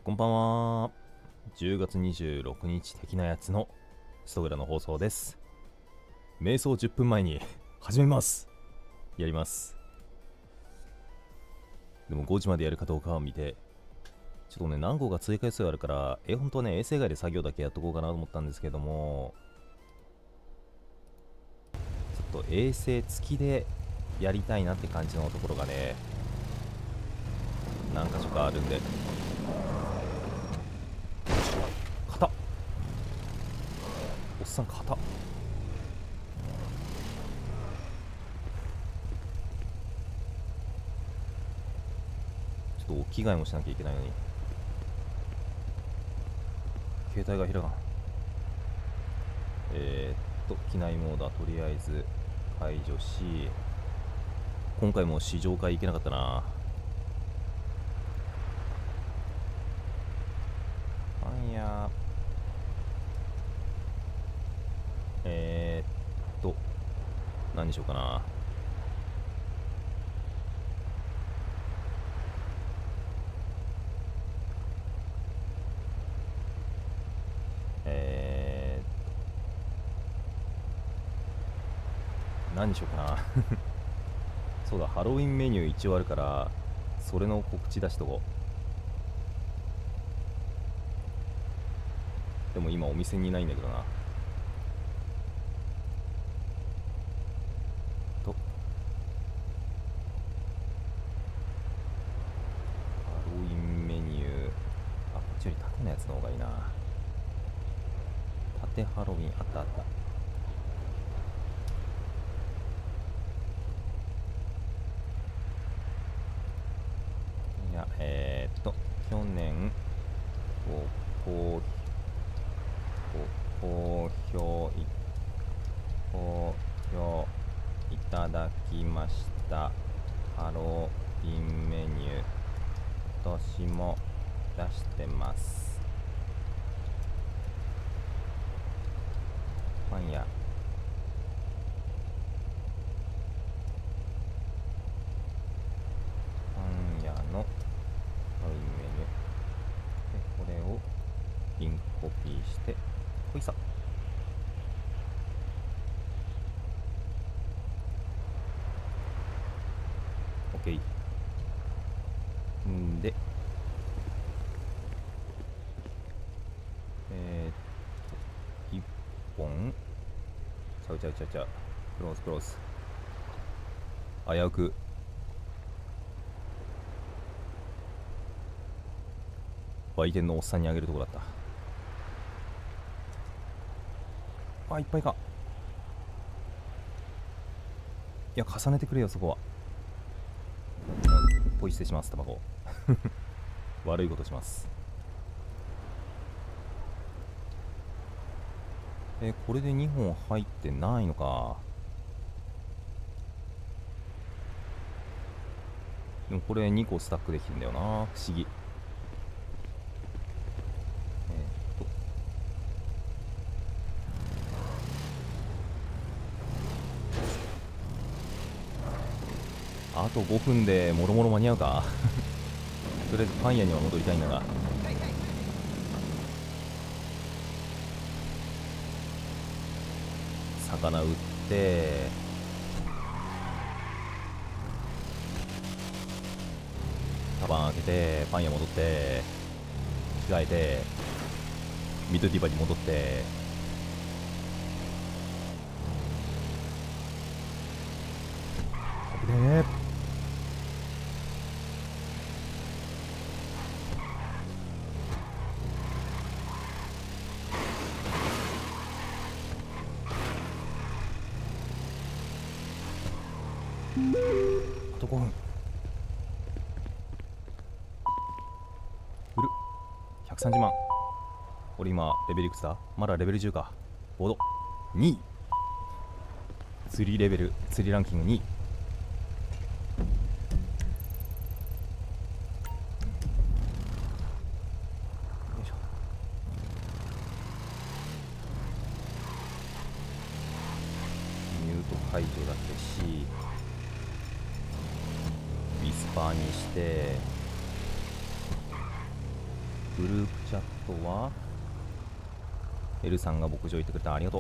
こんばんは。10月26日的なやつのストグラの放送です。瞑想10分前に始めます。やります。でも5時までやるかどうかを見て、ちょっとね、何個か追加予想あるから、本当はね、衛星外で作業だけやっとこうかなと思ったんですけども、ちょっと衛星付きでやりたいなって感じのところがね、何か所かあるんで。硬っ、おっさん硬っ。ちょっとお着替えもしなきゃいけないのに携帯が開かん。機内モードはとりあえず解除し、今回も試乗会行けなかったな。なんや、何にしようかな。何にしようかな。そうだ、ハロウィンメニュー一応あるから、それの告知出しとこう。でも今お店にいないんだけどな。と、ハロウィンメニュー、こっちより縦のやつの方がいいな。縦ハロウィン、あったあった。いや、去年ご好評いただきましたハロウィンメニュー、今年も出してます。パン屋のハロウィンメニューで、これをリンクコピーしてほいさ。OK んで、1本ちゃうクロス危うく売店のおっさんにあげるとこだった。いっぱいか。いや、重ねてくれよ、そこは。ポイ捨てします、タバコ。悪いことします。これで2本入ってないのか。でもこれ2個スタックできるんだよな、不思議。あと5分でもろもろ間に合うか。とりあえずパン屋には戻りたいんだが。魚売って、カバン開けて、パン屋戻って、着替えて、ミッドディバに戻って、危ねえ。あと5分。売る。130万。俺今レベルいくつだ？まだレベル10か。ボード2位。釣りレベル、釣りランキング2位。よいしょ。ミュート解除だけし、ウィスパーにして、 グループチャットは L さんが牧場行ってくれた、ありがとう。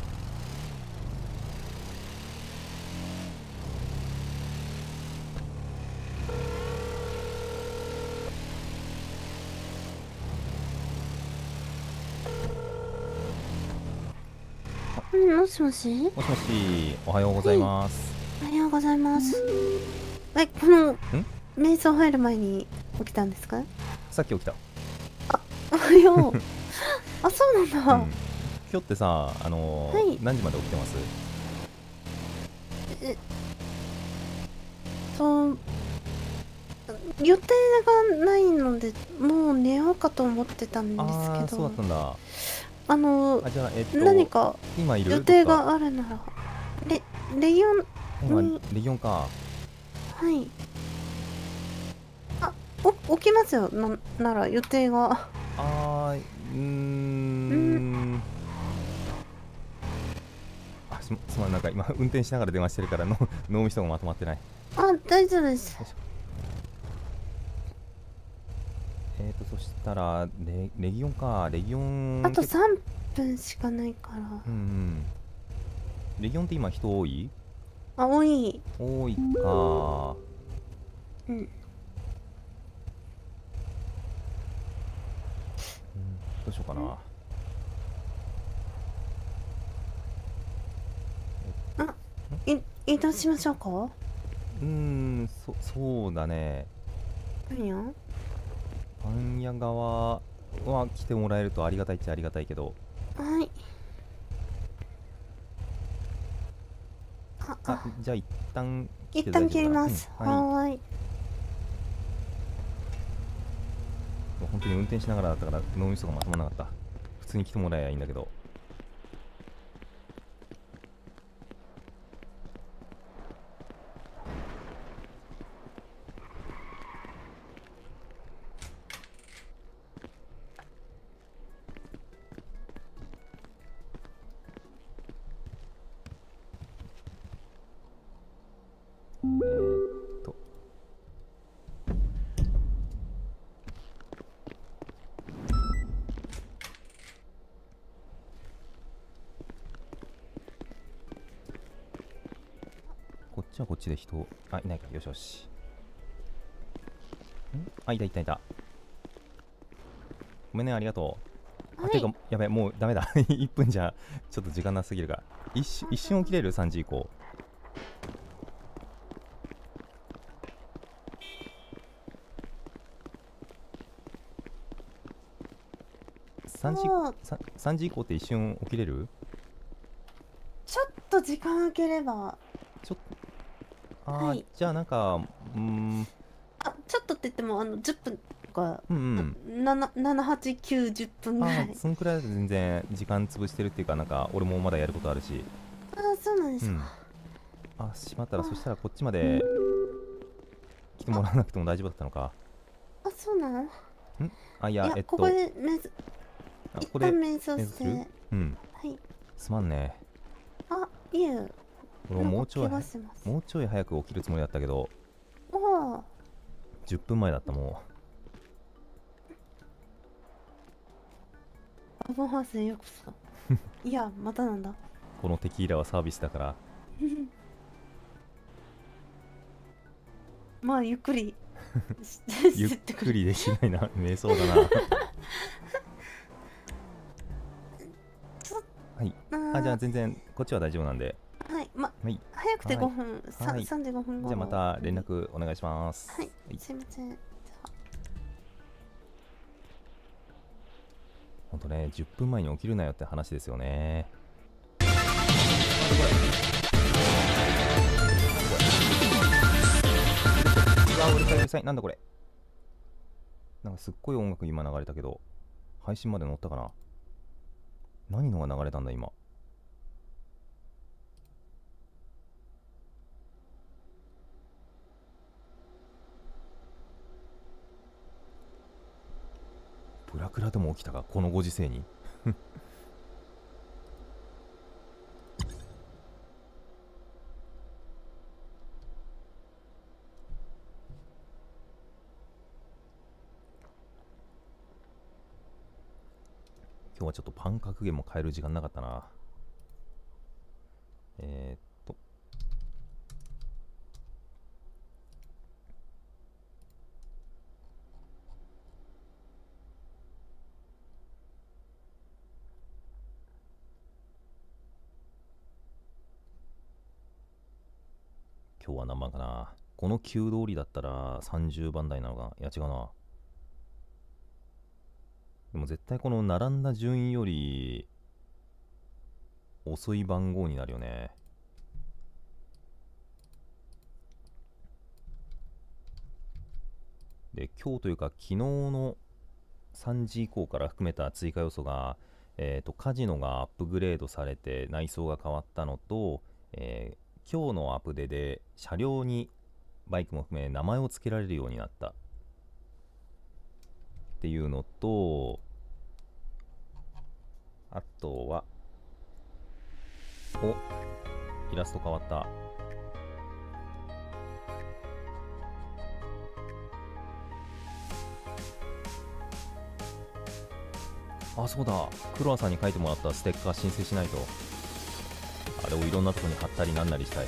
もしもし。 もしもし、おはようございます。 おはようございます。このん瞑想入る前に起きたんですか？ さっき起きた。 おはよう。あ、そうなんだ。 今日ってさ、 はい何時まで起きてます？ そう予定がないのでもう寝ようかと思ってたんですけそうだったど、 んだ。じゃあ何か今いる？ 予定どっかがあるならレイオン今に。 レギオンか。 はい。起きますよ。なら予定が。 あーうーんんすまん、なんか今運転しながら電話してるからの脳みそがまとまってない。 大丈夫です。 よいしょ。そしたらレギオンか。レギオンあと3分しかないから。 レギオンって今人多い？ 多い。 多いか。 うん。 どうしようかな。 移動しましょうか。 そうだね。 何や。 パン屋側は来てもらえるとありがたいっちゃありがたいけど。 はい。 じゃあ一旦来一旦切て大丈夫かな。 ります。 はい。 はーい。 本当に運転しながらだったから脳みそがまとまらなかった。普通に来てもらえばいいんだけど。とこっちはこっちで人いないか。よしよし。いたいたいた。ごめんね、ありがとう。 はい。 てかやべ、もうダメだ1分じゃちょっと時間なすぎるが、一瞬起きれる？ 3 時以降。3時以降って一瞬起きれる？ ちょっと時間空ければ。 ちょっとはい。 じゃあなんかちょっとって言っても10分とか、 うん 7、8、9、10分ぐらい。 そんくらいだと全然時間潰してるっていうか、なんか俺もまだやることあるし。 そうなんですか。 しまったら、そしたらこっちまで来てもらわなくても大丈夫だったのか。 そうなの。 いや、 ここで一旦瞑想する？ して。はい。 すまんね。 いえ。 俺ももうちょい早く起きるつもりだったけど、10分前だった。もアボンハウスへようこそ。いや、またなんだ。 このテキーラはサービスだからまあゆっくりゆっくりできないな。瞑想だなはい。じゃあ全然こっちは大丈夫なんで。 はい。 はい、 早くて5分、 はい、 35分後。 じゃあまた連絡お願いします。 はい、すいません。 ほんとね、10分前に起きるなよって話ですよね。うるさいうるさい。なんだこれ。なんかすっごい音楽今流れたけど、配信まで乗ったかな。何のが流れたんだ今。ブラクラでも起きたか、このご時世に今日はちょっとパン格言も変える時間なかったな。今日は何番かな。この旧通りだったら30番台なのかな。いや違うな。でも絶対この並んだ順位より遅い番号になるよね。で、今日というか昨日の3時以降から含めた追加要素が、カジノがアップグレードされて内装が変わったのと、今日のアップデで車両にバイクも含め名前を付けられるようになったっていうのと、あとはイラスト変わった。あ、そうだ、クロアさんに書いてもらったステッカー申請しないと。あれをいろんなとこに貼ったりなんなりしたい。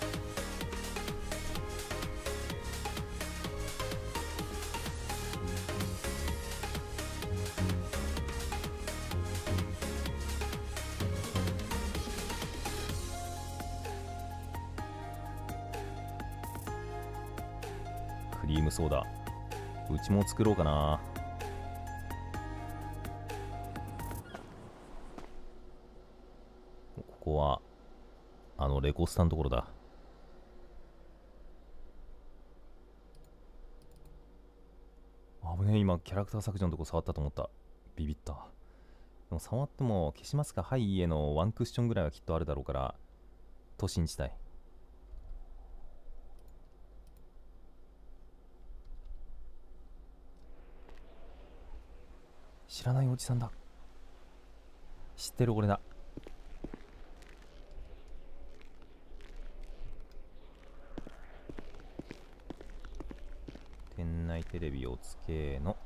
クリームソーダ、うちも作ろうかな。ここはレコスタのところだ。危ねえ、今キャラクター削除のとこ触ったと思った。ビビった。でも触っても消しますかはい家のワンクッションぐらいはきっとあるだろうからと信じたい。知らないおじさんだ。知ってる俺だ。店内テレビをつけの。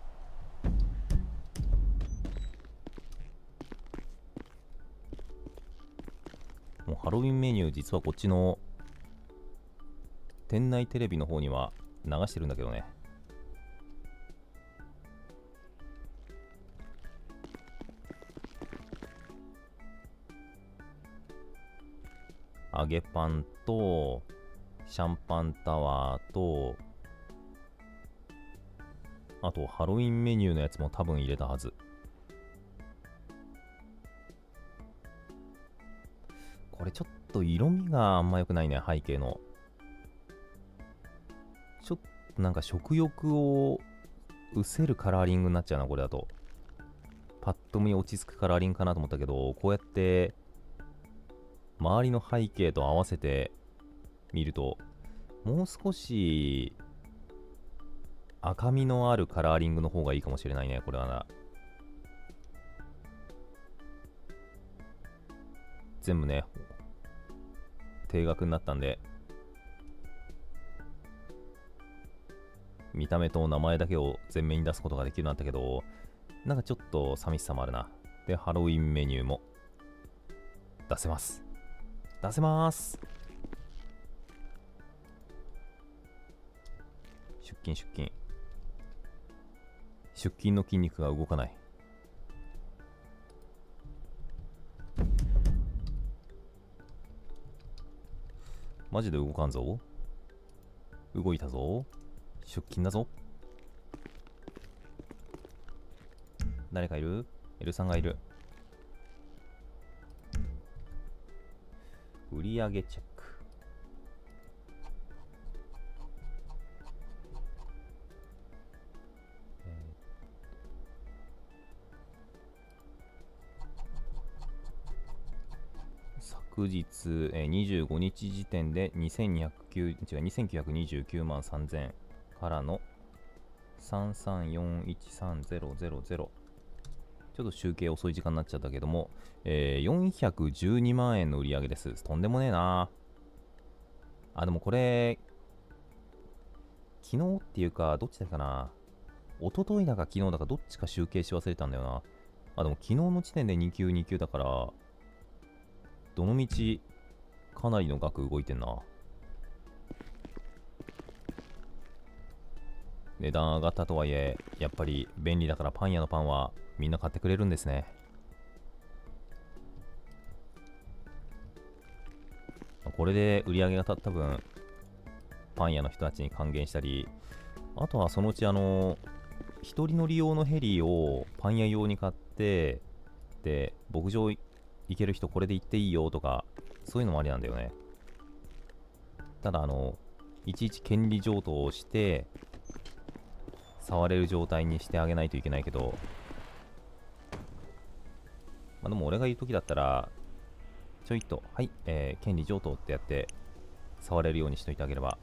もうハロウィンメニュー実はこっちの店内テレビの方には流してるんだけどね。揚げパンとシャンパンタワーと、あとハロウィンメニューのやつも多分入れたはず。これちょっと色味があんま良くないね。背景のちょっとなんか食欲を失せるカラーリングになっちゃうな、これだと。パッと見落ち着くカラーリングかなと思ったけど、こうやって周りの背景と合わせて見るともう少し赤みのあるカラーリングの方がいいかもしれないね、これはな。全部ね定額になったんで、見た目と名前だけを前面に出すことができるようになったけど、なんかちょっと寂しさもあるな。で、ハロウィンメニューも出せます。出せます。出勤出勤。出勤の筋肉が動かない。マジで動かんぞ。動いたぞ。出勤だぞ。誰かいる？エルさんがいる。売上チェック。昨日、25日時点で2929万3000からの3341300。ちょっと集計遅い時間になっちゃったけども、412万円の売り上げです。とんでもねえな。あ、でもこれ、昨日っていうか、どっちだかな。一昨日だか昨日だかどっちか集計し忘れたんだよな。 あ、でも昨日の時点で2級2級だから、どのみちかなりの額動いてんな。値段上がったとはいえ、やっぱり便利だからパン屋のパンはみんな買ってくれるんですね。これで売り上げが立った分、パン屋の人たちに還元したり、あとはそのうち一人乗り用のヘリをパン屋用に買って、で、牧場行ける人これで行っていいよとか、そういうのもありなんだよね。ただいちいち権利譲渡をして、触れる状態にしてあげないといけないけど、まあでも俺が言う時だったら、ちょいと、はい、権利譲渡ってやって、触れるようにしといてあげれば。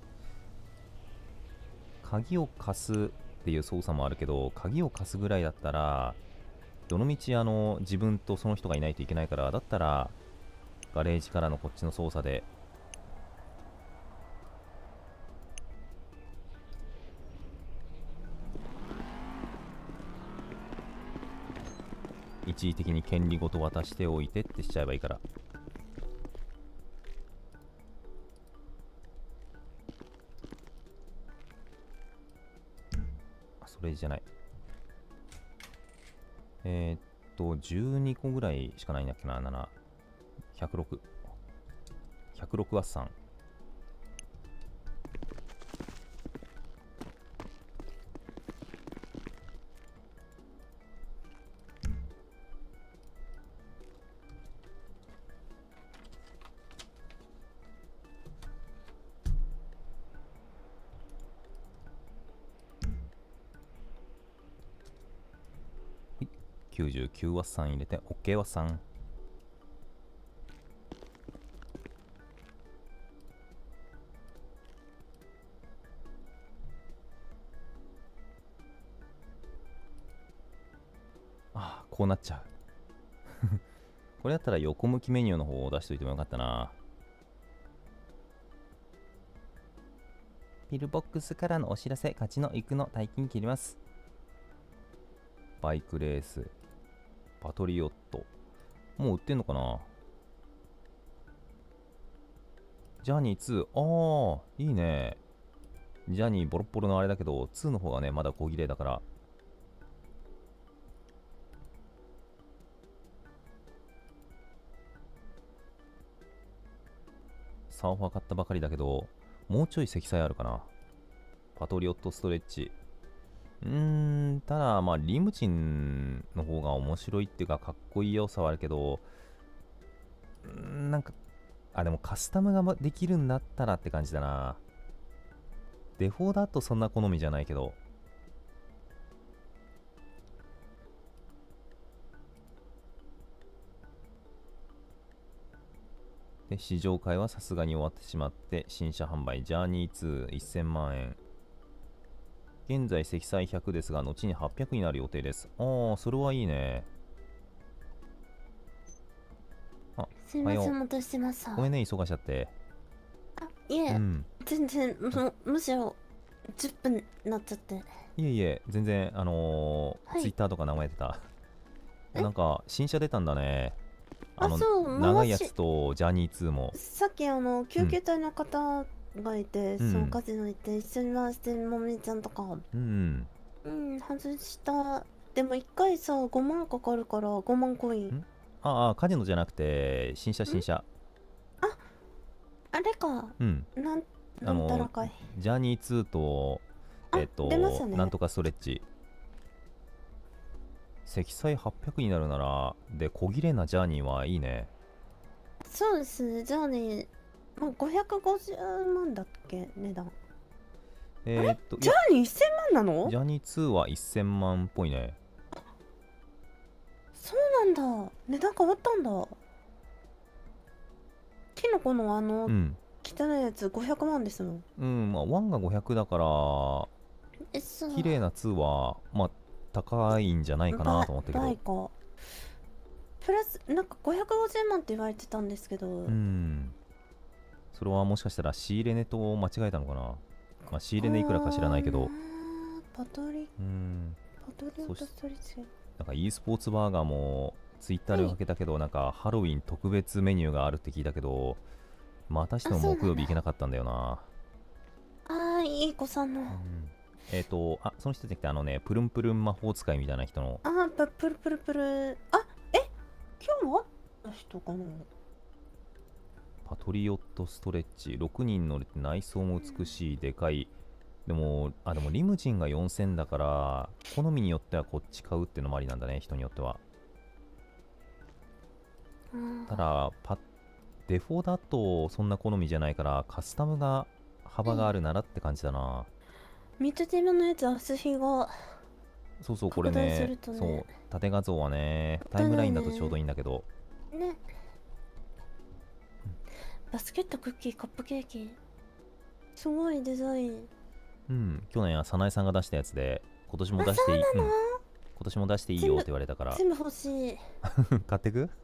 鍵を貸すっていう操作もあるけど、鍵を貸すぐらいだったら、どのみち自分とその人がいないといけないから、だったら、ガレージからのこっちの操作で、一時的に権利ごと渡しておいてってしちゃえばいいから。それじゃない。12個ぐらいしかないんだっけな、7。106。106ワッサン。99ワッサン入れて OK ワッサン。ああ、こうなっちゃう。これだったら横向きメニューの方を出しといてもよかったな。ピルボックスからのお知らせ、勝ちの行くの大金切ります。バイクレース、パトリオット。もう売ってんのかな。ジャニー2、ああ、いいね。ジャニーボロッボロのあれだけど、2の方がね、まだ小切れだから。サーファー買ったばかりだけど、もうちょい積載あるかな。パトリオットストレッチ。ただ、まあ、リムジンの方が面白いっていうか、かっこいい要素はあるけど、なんか、でもカスタムができるんだったらって感じだな。デフォだとそんな好みじゃないけど。で、試乗会はさすがに終わってしまって、新車販売、ジャーニー2、1000万円。現在積載100ですが、後に800になる予定です。ああ、それはいいね。 すいません、戻してました。 ごめんね、忙しちゃって。 いえ、全然、むしろ10分になっちゃって。 いえいえ、全然、ツイッターとか眺めてた。なんか、新車出たんだね。 そう、 長いやつとジャーニー2も。 さっき救急隊の方がいて、そのカジノ行って一緒に回してもみちゃんとか。外した。でも1回さ、5万かかるから5万コイン。 カジノじゃなくて、新車。 あれか。なんたらかい。 ジャーニー2と、 出ましたね。 なんとかストレッチ。積載800になるなら、で、小切れなジャーニーはいいね。 そうですね、ジャーニー、550万だっけ、値段。ジャーニー1000万なの？ ジャーニー2は1000万っぽいね。 そうなんだ。値段変わったんだ。キノコの汚いやつ500万ですもん。 まあ1が500だから、綺麗な2は、まあ、高いんじゃないかなと思ったけど。 プラス、なんか550万って言われてたんですけど。 それはもしかしたら仕入れ値と間違えたのかな。仕入れ値いくらか知らないけど。 パトリオットストレッチ。 なんか e スポーツバーガーもツイッターでかけたけど、なんかハロウィン特別メニューがあるって聞いたけど、またしても木曜日行けなかったんだよな。 いい子さんの。 その人じゃなくて、プルンプルン魔法使いみたいな人の。 プルプルプル。今日もあった人かな。 パトリオットストレッチ。6人乗れて内装も美しい、でかい。でもリムジンが4000だから、好みによってはこっち買うってのもありなんだね、人によっては。ただ、デフォだとそんな好みじゃないから、カスタムが幅があるならって感じだな。 ミッドテーマのやつ、足日が。 そうそう、これね、そう、縦画像はね、タイムラインだとちょうどいいんだけど。 ね。バスケット、クッキー、カップケーキ。すごいデザイン。 去年は早苗さんが出したやつで、今年も出していい、今年も出していいよって言われたから。 全部欲しい。 買ってく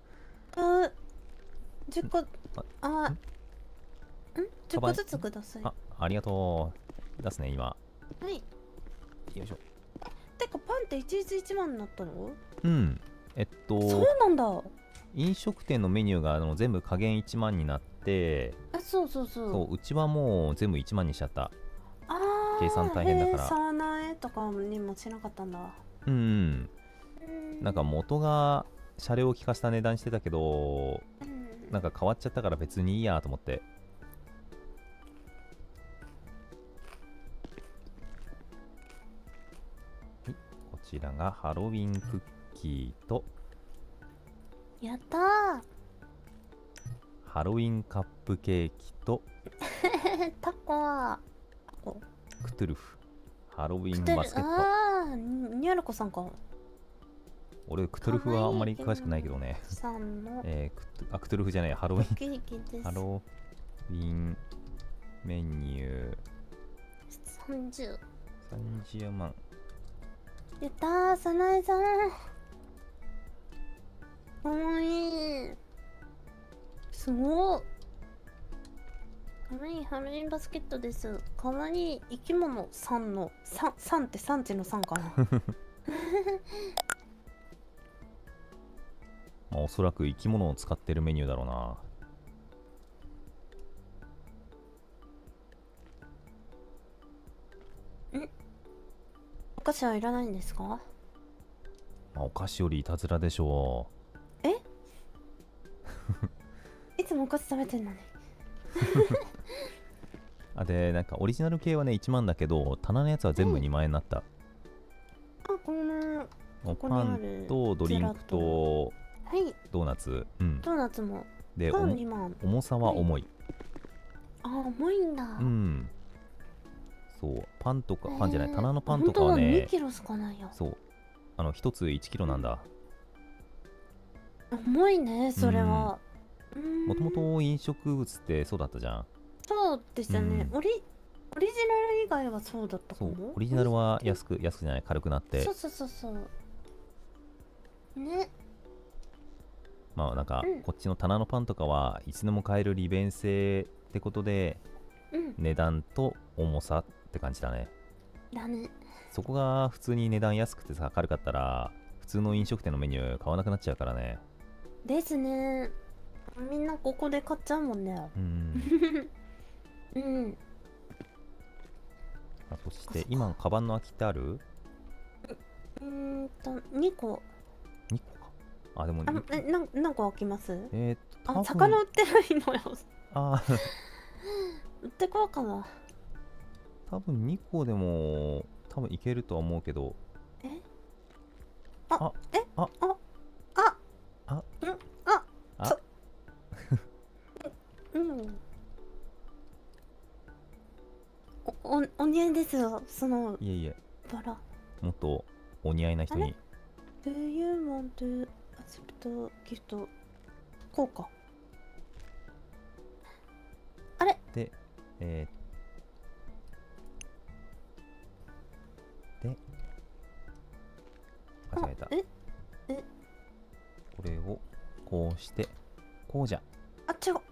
？10個、10個ずつください。 ありがとう。出すね、今。 はい。 よいしょ。 てか、パンって一律1万になったの？ そうなんだ。 飲食店のメニューが全部加減1万になって、 そう。 うちはもう全部1万にしちゃった。計算大変だから。 早苗とかにもしなかったんだ。 なんか元が車両を利かせた値段してたけど、なんか変わっちゃったから別にいいやと思って。はい、こちらがハロウィンクッキーと、 やったー、 ハロウィンカップケーキとタコクトゥルフ、ハロウィンバスケット。 ニャルコさんか。 俺クトゥルフはあんまり詳しくないけどね。 さんのクトゥルフじゃない、ハロウィンケーキです。 ハロウィンメニュー30万。 やったー、早苗さんかわいい。すごい。かわいいハロウィンバスケットです。かわいい生き物さんのさんって産地のさんかな。 まあおそらく生き物を使ってるメニューだろうな。 お菓子はいらないんですか？ まあお菓子よりいたずらでしょう。いつもお菓子食べてんのに。 で、なんかオリジナル系はね1万だけど、棚のやつは全部2万円になった。 このパンとドリンクとドーナツ。 ドーナツも。 で、重さは重い。 重いんだ。 そう、パンとか、パンじゃない、棚のパンとかはね、 2キロしかないよ。 そう、1つ1キロなんだ。 重いね、それは。 もともと飲食物ってそうだったじゃん。 そうでしたね。オリジナル以外はそうだったかも。 そう、オリジナルは安くじゃない、軽くなって。 そうね。 まあなんか、こっちの棚のパンとかはいつでも買える利便性ってことで、値段と重さって感じだね。そこが普通に値段安くてさ、軽かったら普通の飲食店のメニュー買わなくなっちゃうからね。 ですね。みんなここで買っちゃうもんね。 そして今カバンの空きってある ？2個。 2個か。でも何個空きます？魚売ってないのよ。売ってこうかな。 多分2個でも多分いけるとは思うけど。 お似合いですよ、そのいえいえ、 バラ。 もっとお似合いな人に。 Do you want to accept gift? こうか。あれで、間違えた。これをこうしてこうじゃ。 違う。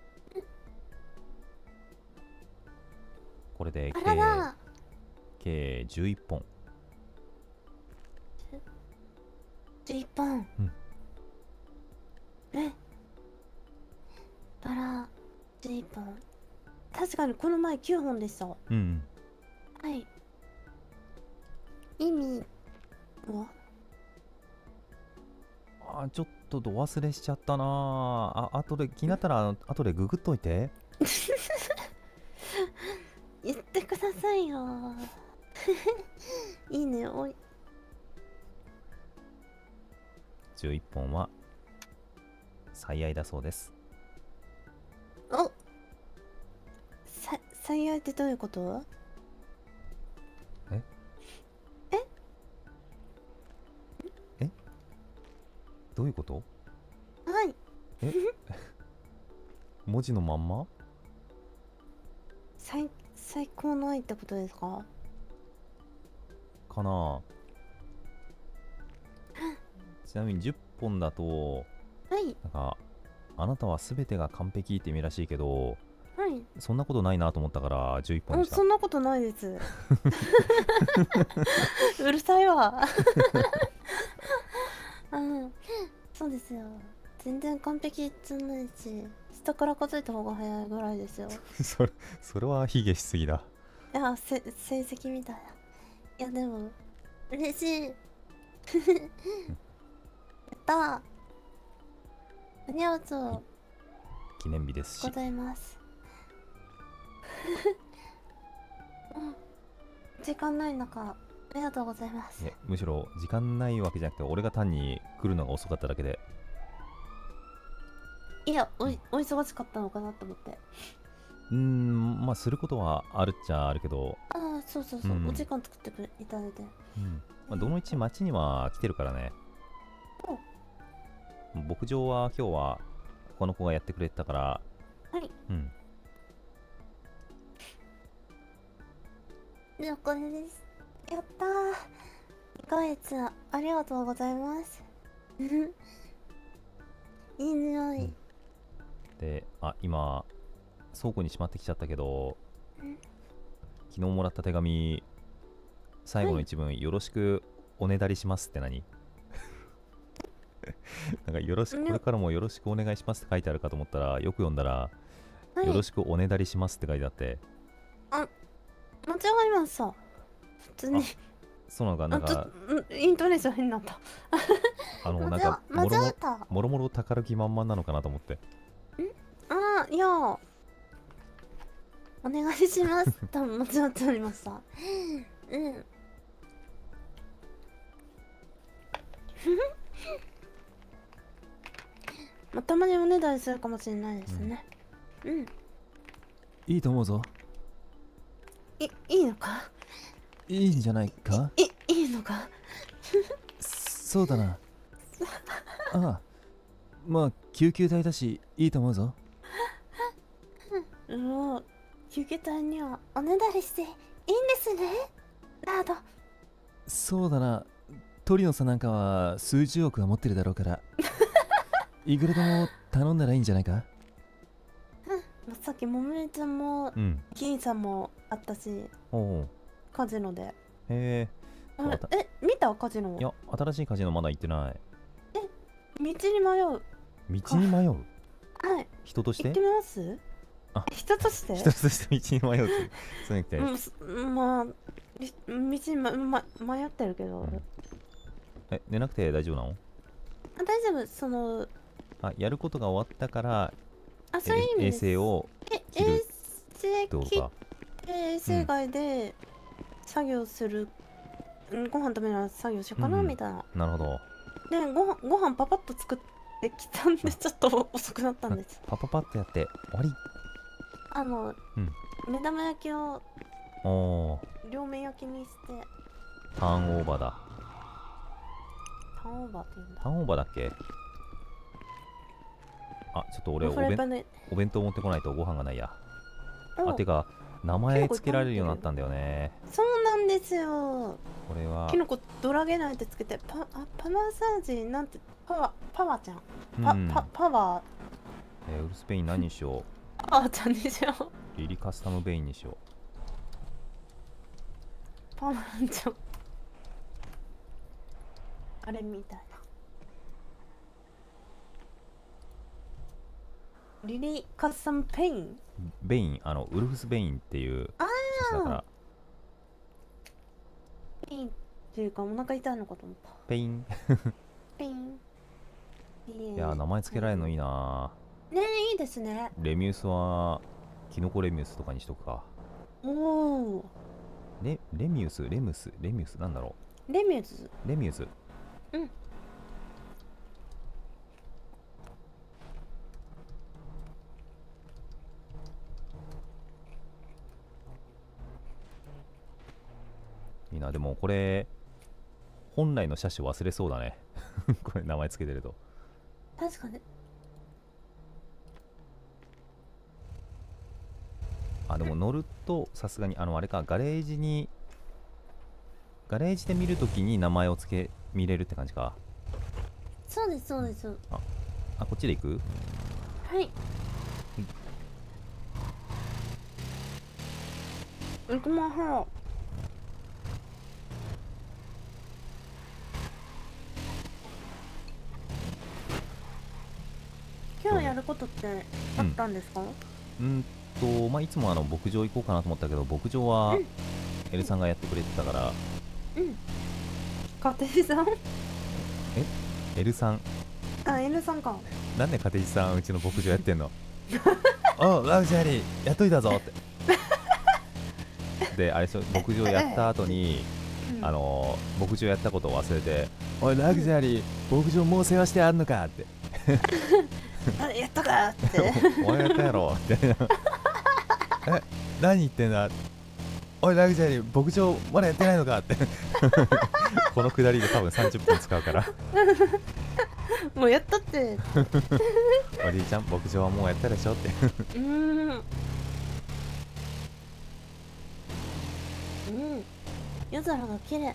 これで計 11本。 11本。 うん。 バラ11本。確かにこの前9本でした。 うん。 はい。意味は？ ちょっとど忘れしちゃったなあ。後で気になったら後でググっといて。 言ってくださいよ。いいね。おい。 11本は最愛だそうです。 お、最愛ってどういうこと？ どういうこと？ はい。 文字のまんま？ 最高の愛ってことですか？ かな。ちなみに10本だと、 はい。 なんかあなたは全てが完璧って意味らしいけど、 はい。 そんなことないなと思ったから11本にした。 そんなことないです。うるさいわ。そうですよ。全然完璧じゃないし、下から数えた方が早いぐらいですよ。 それは卑下しすぎだ。 いや、成績みたいな。いや、でも嬉しい。やったー。ありがとう記念日ですし。 ございます。時間ない中、ありがとうございます。 むしろ時間ないわけじゃなくて、俺が単に来るのが遅かっただけで。 いや、お忙しかったのかなと思って。 まあすることはあるっちゃあるけど。 そう、お時間作っていただいて。 まあ、どの道町には来てるからね。牧場は今日はこの子がやってくれたから。 はい。じゃあこれです。やったー。2ヶ月ありがとうございます。いい匂い。 で、今倉庫にしまってきちゃったけど、昨日もらった手紙、最後の一文、よろしくおねだりしますって何？なんかよろしく、これからもよろしくお願いしますって書いてあるかと思ったら、よく読んだら、よろしくおねだりしますって書いてあって。 間違いました。普通に。 そうなのか、なんかイントネーション変になった。 なんかもろもろ宝き満々なのかなと思って。 いや、お願いします。多分間違っておりました。たまにおねだりするかもしれないですね。 いいと思うぞ。 いいのか？ いいんじゃないか？ いいのか？ そうだな。まあ救急隊だしいいと思うぞ。 救急隊にはおねだりしていいんですね。ラード。 そうだな。鳥野さんなんかは数十億は持ってるだろうからいくらでも頼んだらいいんじゃないか？ さっきもめちゃんも銀さんもあったし、カジノで。見たカジノ？ いや、新しいカジノまだ行ってない。 道に迷う。 道に迷う？ はい。 人として？ 行ってみます？人として？ 人として道に迷うって。そうやって。 まあ、道に迷ってるけど。 寝なくて大丈夫なの？ 大丈夫。 やることが終わったから、 そういう意味衛星を切るってことか。 衛星外で作業する、ご飯食べながら作業しようかなみたいな。 なるほど。 で、ご飯パパッと作ってきたんで、ちょっと遅くなったんです。 パパってやって終わり。 目玉焼きを両面焼きにして。 ターンオーバーだ。 ターンオーバーって言うんだ。 ターンオーバーだっけ？ちょっと俺お弁当持ってこないとご飯がないや。てか名前つけられるようになったんだよね。 そうなんですよ。 これはキノコドラゲナイってつけてパワーサージなんてパワーちゃん。パワー。ウルスペイン何にしよう。 パワーちゃんにしよう。 リリカスタムベインにしよう。 パーマランちゃんあれみたいな。リリー・カッサン・ペイン。 ベイン、ウルフス・ベインっていうあ人だから。 ペインっていうか、お腹痛いのかと思った。 ペイン。 ペイン。 いや、名前つけられるのいいな。 ねえ、いいですね。 レミウスは、キノコレミウスとかにしとくか。 おお。 レミウス、レムス、レミウス、なんだろう。レミウス。 レミウス。 うん。 いいな。でもこれ本来の車種忘れそうだね。これ名前つけてると。 確かに。 あ、でも乗るとさすがにあれか、ガレージで見るときに名前を見れるって感じか。 そうですそうです。 こっちで行く？ はい。行きましょう。今日やることってあったんですか？ まあいつも牧場行こうかなと思ったけど、牧場はエルさんがやってくれてたから。 カテジさん？ エルさん。 エルさんか。 なんでカテジさんうちの牧場やってんの？お、ラグジュアリーやっといたぞって。で、あれでしょ、牧場やった後に牧場やったことを忘れて、おいラグジュアリー、牧場もう世話してあんのかって。 やったかって。 お前やったやろみたいな。何言ってんだ。おいラグジュアリー、牧場まだやってないのかって。このくだりで多分30分使うから。 もうやったって。 おじいちゃん、牧場はもうやったでしょって。 夜空が綺麗。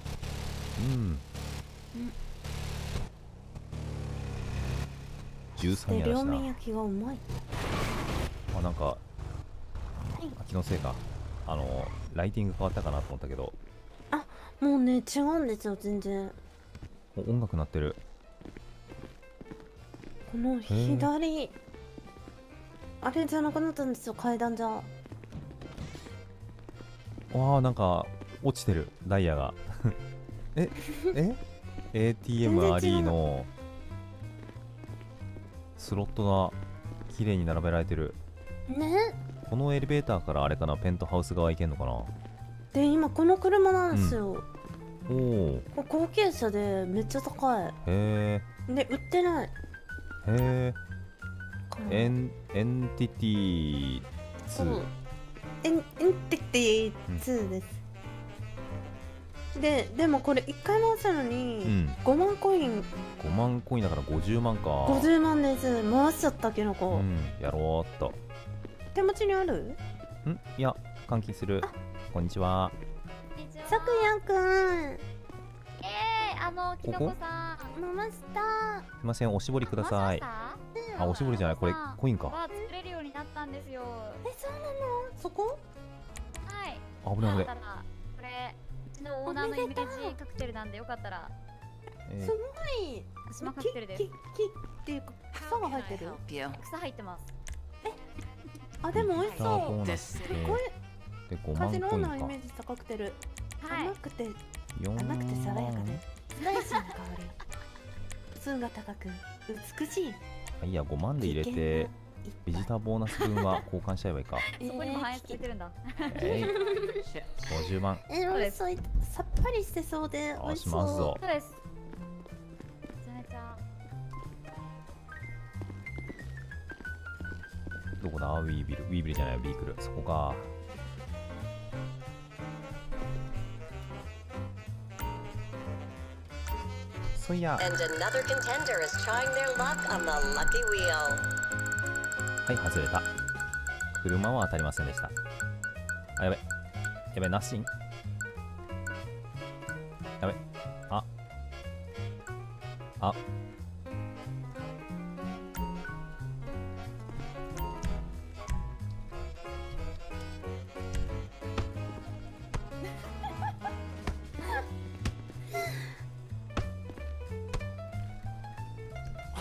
13やだしな。 両面焼きがうまい。 なんか気のせいか、ライティング変わったかなと思ったけど。 もうね、違うんですよ全然。 音楽鳴ってる。 この左あれじゃなくなったんですよ、階段じゃ。 なんか落ちてるダイヤが。ATMRE のスロットが綺麗に並べられてるね。 このエレベーターからあれかな、ペントハウス側行けんのかな。 で、今この車なんですよ。 おお。 これ高級車でめっちゃ高い。 へえ。 で、売ってない。 へえ。エンティティ2。 エンティティ2です。でもこれ1回回すのに5万コイン。 5万コインだから50万か。 50万です。回しちゃったキノコ。 やろうっと。 手持ちにある？ いや、換金する。こんにちは。 さくやくん。 きのこさん。 回した。 すいません、おしぼりください。おしぼりじゃない、これコインか。 作れるようになったんですよ。 そうなの？そこ？ はい。 危ない危ない。 これうちのオーナーのイメージカクテルなんでよかったら。 すごい。 島カクテルです。 木っていうか草が入ってる？ 草入ってます。 でも美味しそう。 ですこれ風のオーナーイメージしたカクテル。甘くて爽やかでスパイシーな香り。数が高く美しい。 いや、5万で入れてビジターボーナス分は交換しちゃえばいいか。 そこにも反映されてるんだ。 50万。 そうさっぱりしてそうで美味しそう。 そうです。めちゃめちゃ。 どこだ？ウィービルじゃない、ビークル。そこか。そいや。はい、外れた。車は当たりませんでした。やべ。ナッシン。やべ。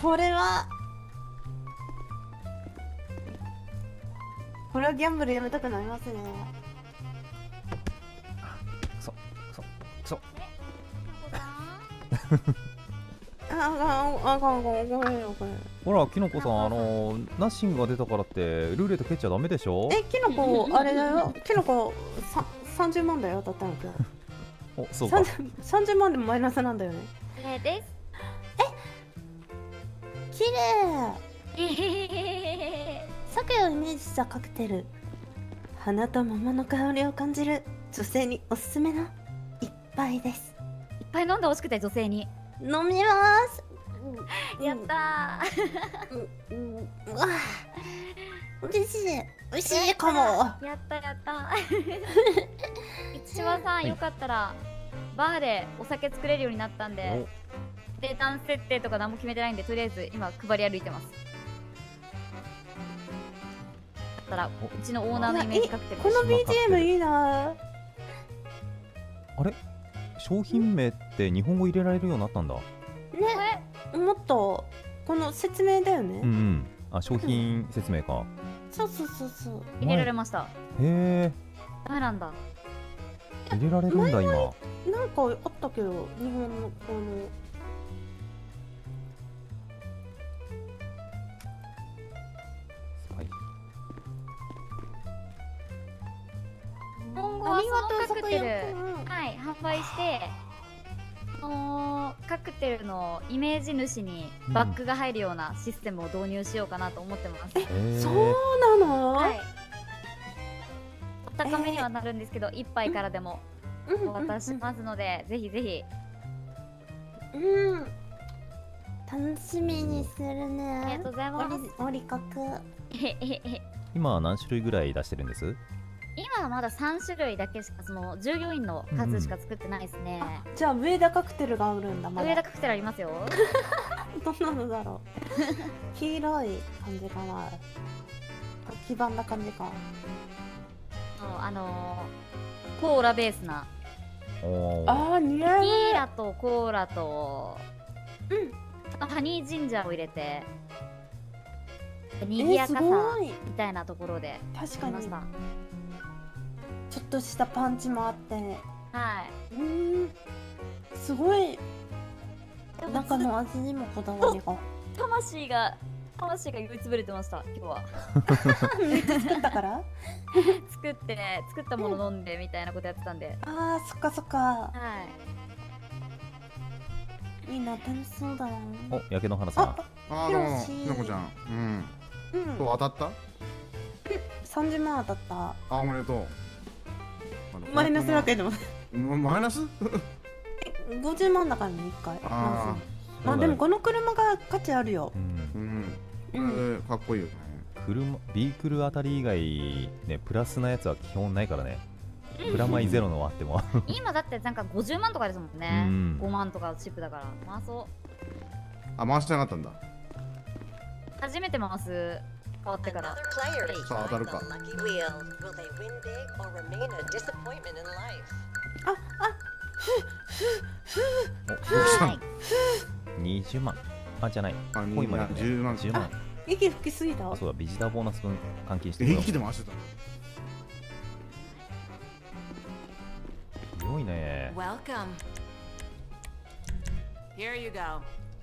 これはギャンブルやめたくなりますね。 くそごめん。 ほらキノコさん、ナッシングが出たからってルーレット蹴っちゃダメでしょ。 キノコあれだよ。キノコ30万だよ、当たったの今日。 お、そうか。 30万でもマイナスなんだよね。 これです。 綺麗。鮭をイメージしたカクテル。花と桃の香りを感じる女性におすすめの一杯です。 いっぱい飲んでほしくて女性に。 飲みます。 やったうわ、嬉しい。美味しいかも。 ー。やった。一番さん、よかったらバーでお酒作れるようになったんで、値段設定とか何も決めてないんで、とりあえず今配り歩いてます。だったらうちのオーナーのイメージカクテル。 この BGM いいな。 あれ、商品名って日本語入れられるようになったんだ。 ね、もっとこの説明だよね。 あ、商品説明か。 そう。 入れられました。 へえ。 ダメなんだ。 入れられるんだ今。 なんかあったけど、日本のこの。 今後はそのカクテル、販売して、カクテルのイメージ主にバッグが入るようなシステムを導入しようかなと思ってます。 そうなの？ はい。お高めにはなるんですけど、1杯からでもお渡ししますので、ぜひぜひ。 楽しみにするね。 ありがとうございます。 おりかく。 今は何種類ぐらい出してるんです？ 今はまだ3種類だけしか、その従業員の数しか作ってないですね。 じゃあ上田カクテルがあるんだ。まだ上田カクテルありますよ。 どんなのだろう。黄色い感じかな。黄ばんだ感じか。 コーラベースな。 似合う。 ティーラとコーラとハニージンジャーを入れて賑やかさみたいなところで確かにました。 ちょっとしたパンチもあって、 はい。 すごい。中の味にもこだわりが。 魂が酔いつぶれてました、今日は。 めっちゃ作ったから作ったもの飲んでみたいなことやってたんで。 あー、そっかそっか。 はい。 いいな、楽しそうだな。 お、やけの花さん。 どうも、ひなこちゃん。今日当たった？ 30万当たった。 おめでとう。 マイナスだけど。 マイナス ？50万だからね、1回。まあでもこの車が価値あるよ。 かっこいいよね。 ビークルあたり以外ね、プラスなやつは基本ないからね。プラマイゼロのあっても。 今だってなんか50万とかですもんね。5万とかチップだから。回そう。 回してなかったんだ。 初めて回す。変わってから。 さあ当たるか。 20万。あ、じゃない。コインまで 10万。 10万。 息吹きすぎた。 あ、そうだ、ビジターボーナス分換金して息で回してた。 すごいね。 Welcome. Here you go.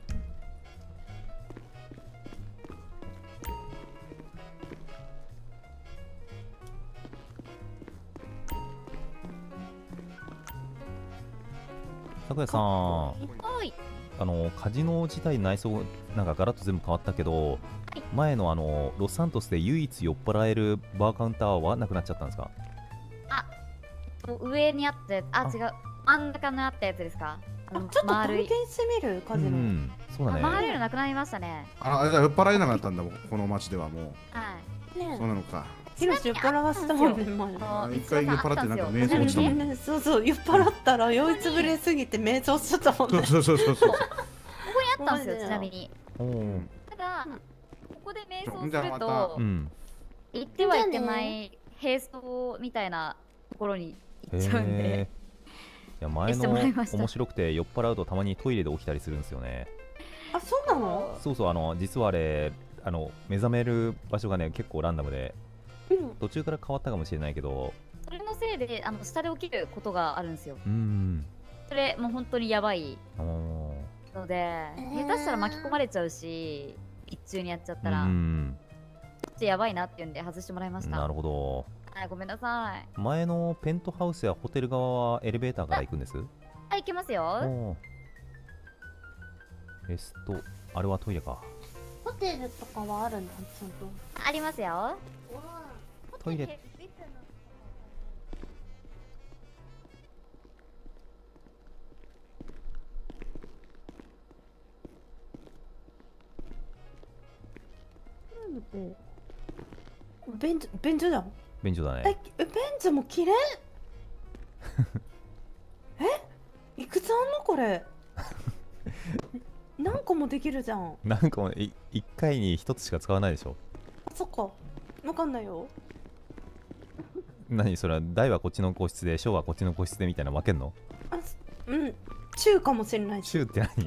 咲夜さん、カジノ自体内装なんかガラッと全部変わったけど、前のロサントスで唯一酔っ払えるバーカウンターはなくなっちゃったんですか？ 上にあったやつ、違う、真ん中にあったやつですか？ ちょっと体験してみる？カジノ。 そうだね。 回れるのなくなりましたね。 あれ酔っ払えなかったんだもん、この街ではもう。 はい。 そうなのか。 ヒロシ酔っ払わせたもんね、 前。一回酔っ払ってなんか瞑想したもんね。 そう酔っ払ったら酔いつぶれすぎて瞑想しちゃったもんね。 そう。 ここにあったんですよ、ちなみに。ただ、ここで瞑想すると、行ってはいけない並走みたいなところに行っちゃうんで。 いや、前の面白くて酔っ払うとたまにトイレで起きたりするんですよね。 あ、そうなの？ そうそう、実はあれ目覚める場所がね結構ランダムで、途中から変わったかもしれないけど、 それのせいで下で起きることがあるんですよ。 うんそれもう本当にやばいので、下手したら巻き込まれちゃうし、一中にやっちゃったらちょっとやばいなっていうんで外してもらいました。 なるほど。 はい、ごめんなさい。 前のペントハウスやホテル側はエレベーターから行くんです？ あ、行けますよ。 あれはトイレか。 ホテルとかはあるんだ、ちゃんと。 ありますよ。 トイレ。 便所じゃん。 便所だね。 便所も綺麗。いくつあんのこれ。何個もできるじゃん。 何個も1回に1つしか使わないでしょ。 そっか、わかんないよ。 何それは、大はこっちの個室で小はこっちの個室でみたいな分けんの？ うん、中かもしれないし。 中って何？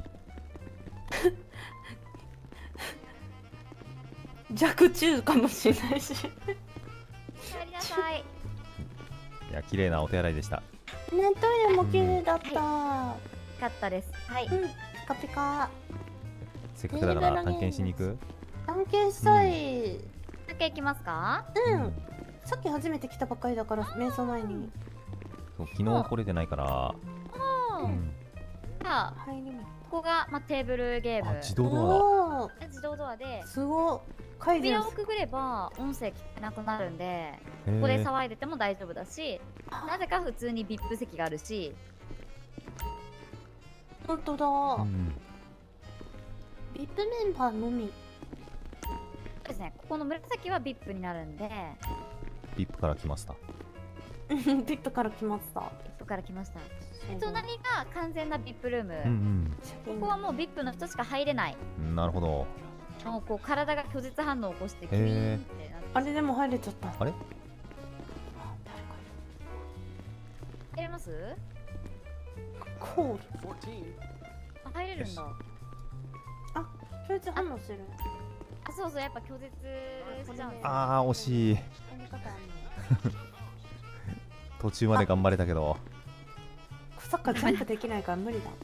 弱中かもしれないし。 お帰りなさい。 いや、綺麗なお手洗いでした。 ね、トイレも綺麗だった。 よかったです。はい。 ピカピカ。 せっかくだから探検しに行く？ 探検したい。 探検行きますか？ さっき初めて来たばっかりだから、瞑想前に。 昨日来れてないから。 じゃあ、ここがテーブルゲーム。 自動ドアだ。自動ドアで。 すごい。 扉をくぐれば音声聞けなくなるんで、ここで騒いでても大丈夫だし、なぜか普通に VIP 席があるし。 本当だ。VIP メンバーのみ。 そうですね。ここの紫は VIP になるんで。 VIP から来ました。 VIP から来ました。 VIP から来ました。隣が完全な VIP ルーム。ここはもう VIP の人しか入れない。 なるほど。 もうこう体が拒絶反応を起こしてキュイーンってなって。 あれでも入れちゃった。 あれ？ 入れます？ こう。 あ、入れるんだ。 あ、拒絶反応してる。 あ、そうそう、やっぱ拒絶しちゃうんですよ。 ああ、惜しい。途中まで頑張れたけど。 そっか、ジャンプできないから無理だ。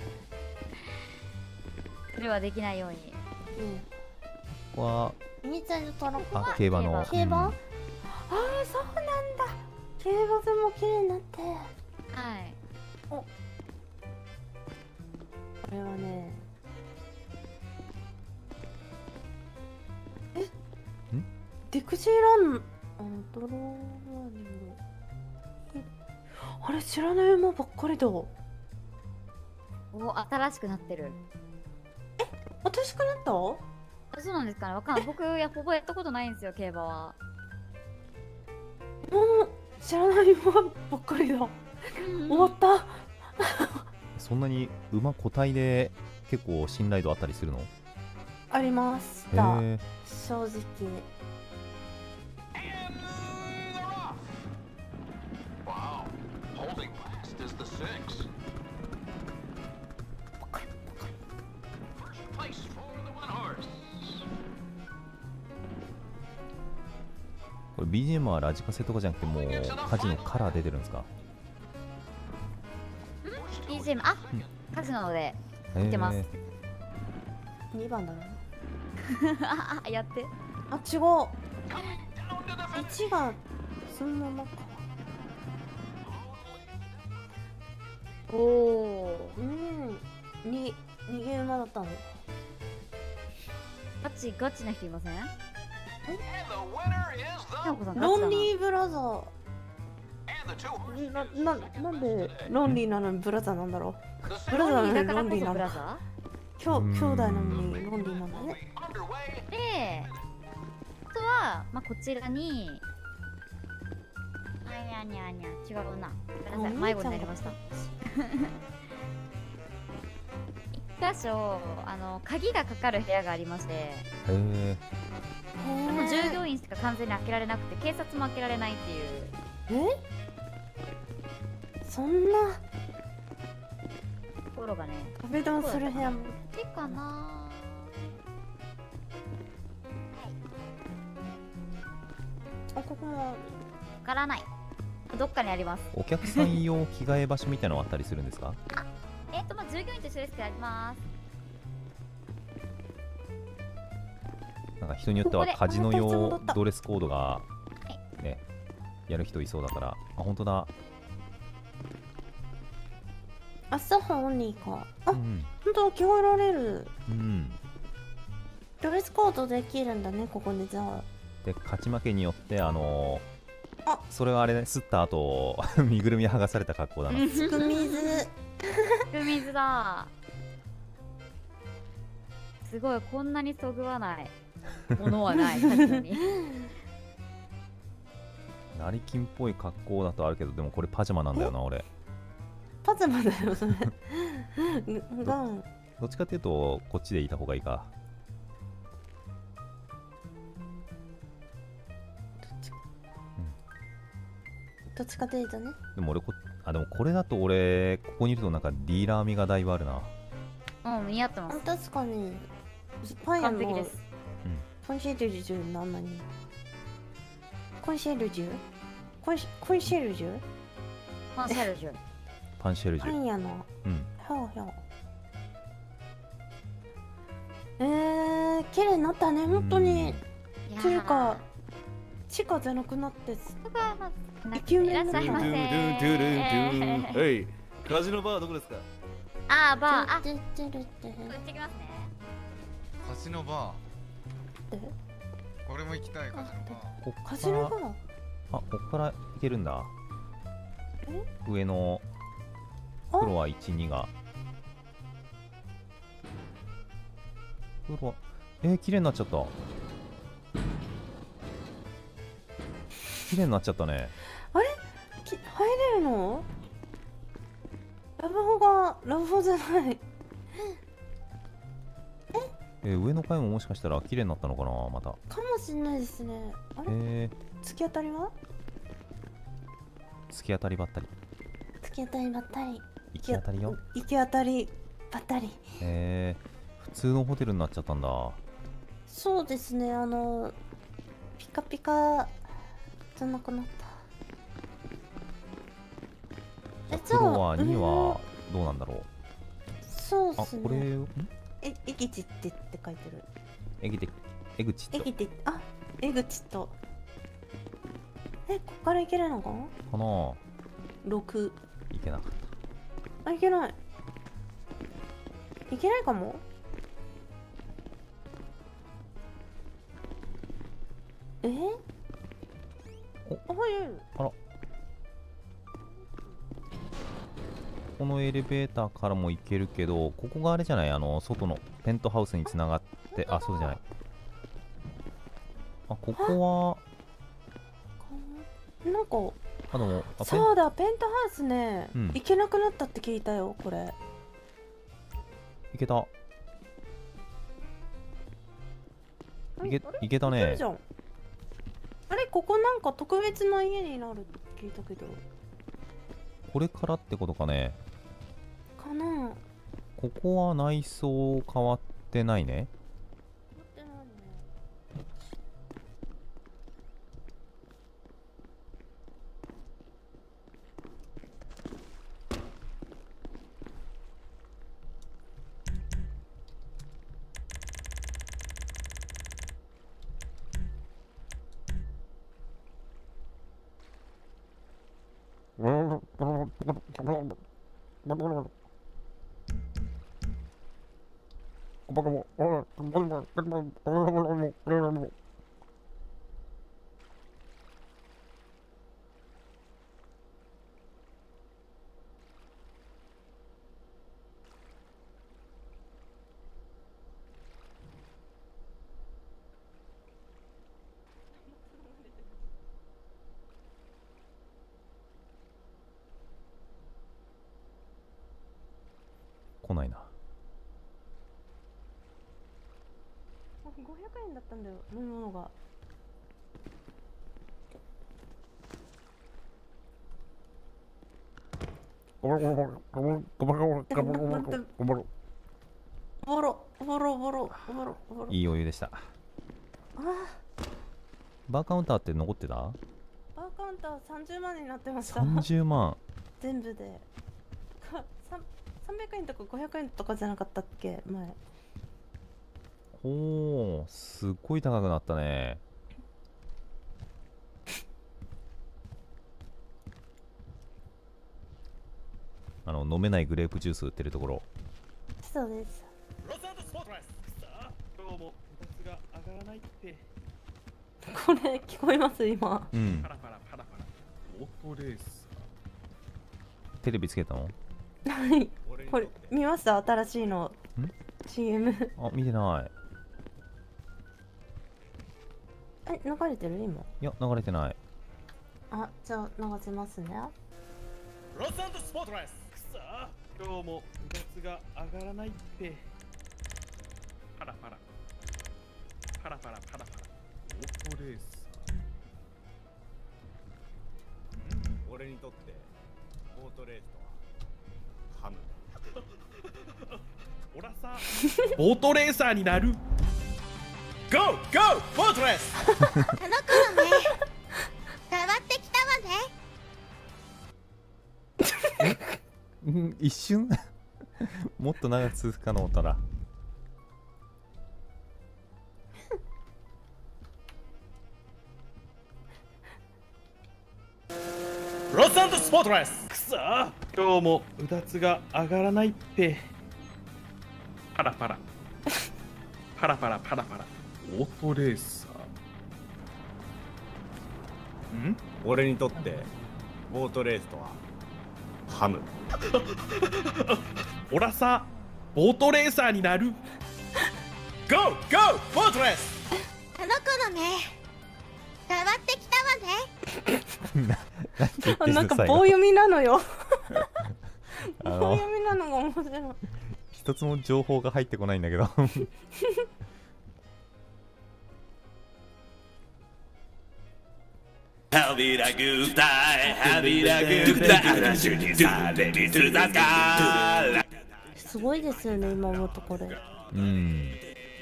それはできないように。 ここは競馬の。 競馬？ああ、そうなんだ。競馬でも綺麗になって。はい。これはね。ディクシーランドローラーニング。あれ、知らない馬ばっかりだ。 お、新しくなってる。 新しくなった？ そうなんですかね、わかんない。僕ほぼやったことないんですよ、競馬は。 知らない馬ばっかりだ。終わった。 そんなに馬個体で結構信頼度あったりするの？ ありました。正直。 これ BGM はラジカセとかじゃなくてもうカジノから出てるんですか？ BGM、あ、カジノで見てます。 2番だな。 あ、やって。 あ、違う。1がそのままか。おお。逃げ馬だったの。 ガチな人いません？ ロンリーブラザー。なんでロンリーなのにブラザーなんだろう。ブラザーなのにロンリーなんだ。兄弟なのにロンリーなんだね。 で、あとはこちらに違うな。迷子になりました。一箇所鍵がかかる部屋がありまして。でも従業員しか完全に開けられなくて、警察も開けられないっていう。 そんなところがね。 壁ドンする部屋も。 かな。 わからない。どっかにあります。 お客さん用着替え場所みたいなのあったりするんですか？ まあ従業員と一緒ですけどあります。 なんか人によってはカジノ用ドレスコードがね、やる人いそうだから。あ、本当だ。 朝オンリーか。あ、本当だ、着替えられる。ドレスコードできるんだね、ここで。じゃあで、勝ち負けによってそれはあれね、吸った後身ぐるみ剥がされた格好だな。 すく水水だ。すごい、こんなにそぐわないものはない。確かに成金っぽい格好だとあるけど、でもこれパジャマなんだよな。俺パジャマだよそれどっちかっていうとこっちでいた方がいいか。 どっちかというとね。 でも俺でもこれだと俺ここにいるとなんかディーラー味がだいぶあるな。 似合ってます。 確かにパン屋の完璧です。 コンシェルジュなのに。コンシェルジュコンシェルジュパンシェルジュパンシェルジュパン屋のはあ綺麗になったね、本当に。っていうか地下じゃなくなってイケメンになった。 はい、カジノバーどこですか？ バー、行ってきますね。 カジノバー。俺も行きたい。カジノバー。カジノバー。 こっから行けるんだ。上のフロア1、2が。フロア、綺麗になっちゃった。綺麗になっちゃったね。 あれ入れるの？ラブホじゃない。 上の階ももしかしたら綺麗になったのかな、また。 かもしれないですね。あれ突き当たりは？ 突き当たりばったり。 突き当たりばったり。 行き当たりよ。 行き当たりばったり。 普通のホテルになっちゃったんだ。 そうですね、ピカピカじゃなくなった。 フロア2はどうなんだろう。 そうですね。 これエギチって書いてる。 エグチット。 エグチット。こっから行けるのかな。6。 行けなかった。 行けない。行けないかも。 あら、このエレベーターからも行けるけど、ここがあれじゃない、外のペントハウスにつながって、そうじゃない。ここはなんかそうだ、ペントハウスね、行けなくなったって聞いたよ。これ行けた。行けたね。 あれ、ここなんか特別な家になるって聞いたけど。 これからってことかね。 かな。 ここは内装変わってないね。来ないな。 500円だったんだよ、飲み物が。ボロ。 いいお湯でした。 バーカウンターって残ってた？ バーカウンター30万になってました。 30万全部で300円とか500円とかじゃなかったっけ前。 おー、すっごい高くなったね。飲めないグレープジュース売ってるところ。 そうです。これ聞こえます今。 うん。テレビつけたの？ はい。これ見ました？新しいの CM。 あ、見てない。 流れてる今？ いや、流れてない。 あ、じゃあ流せますね。 ロサンドスポートレス。今日も部活が上がらないって。パラパラパラパラパラパラオートレース。 俺にとってオートレースとはハム。 俺はさオートレーサーになる。ゴーゴーオートレース。 あの子の目変わってきたわね。一瞬もっと長く続くかの音だ。 ロサンドスポートレス。くそー、今日もうだつが上がらないって。パラパラパラパラパラパラオートレーサー。 俺にとってオートレースとはハム。 俺はさオートレーサーになる。ゴーゴーオートレース。 あの子の目変わってきたわね。 なんか棒読みなのよ。棒読みなのが面白い。 一つも情報が入ってこないんだけど。 すごいですよね、今思うとこれ。 うん。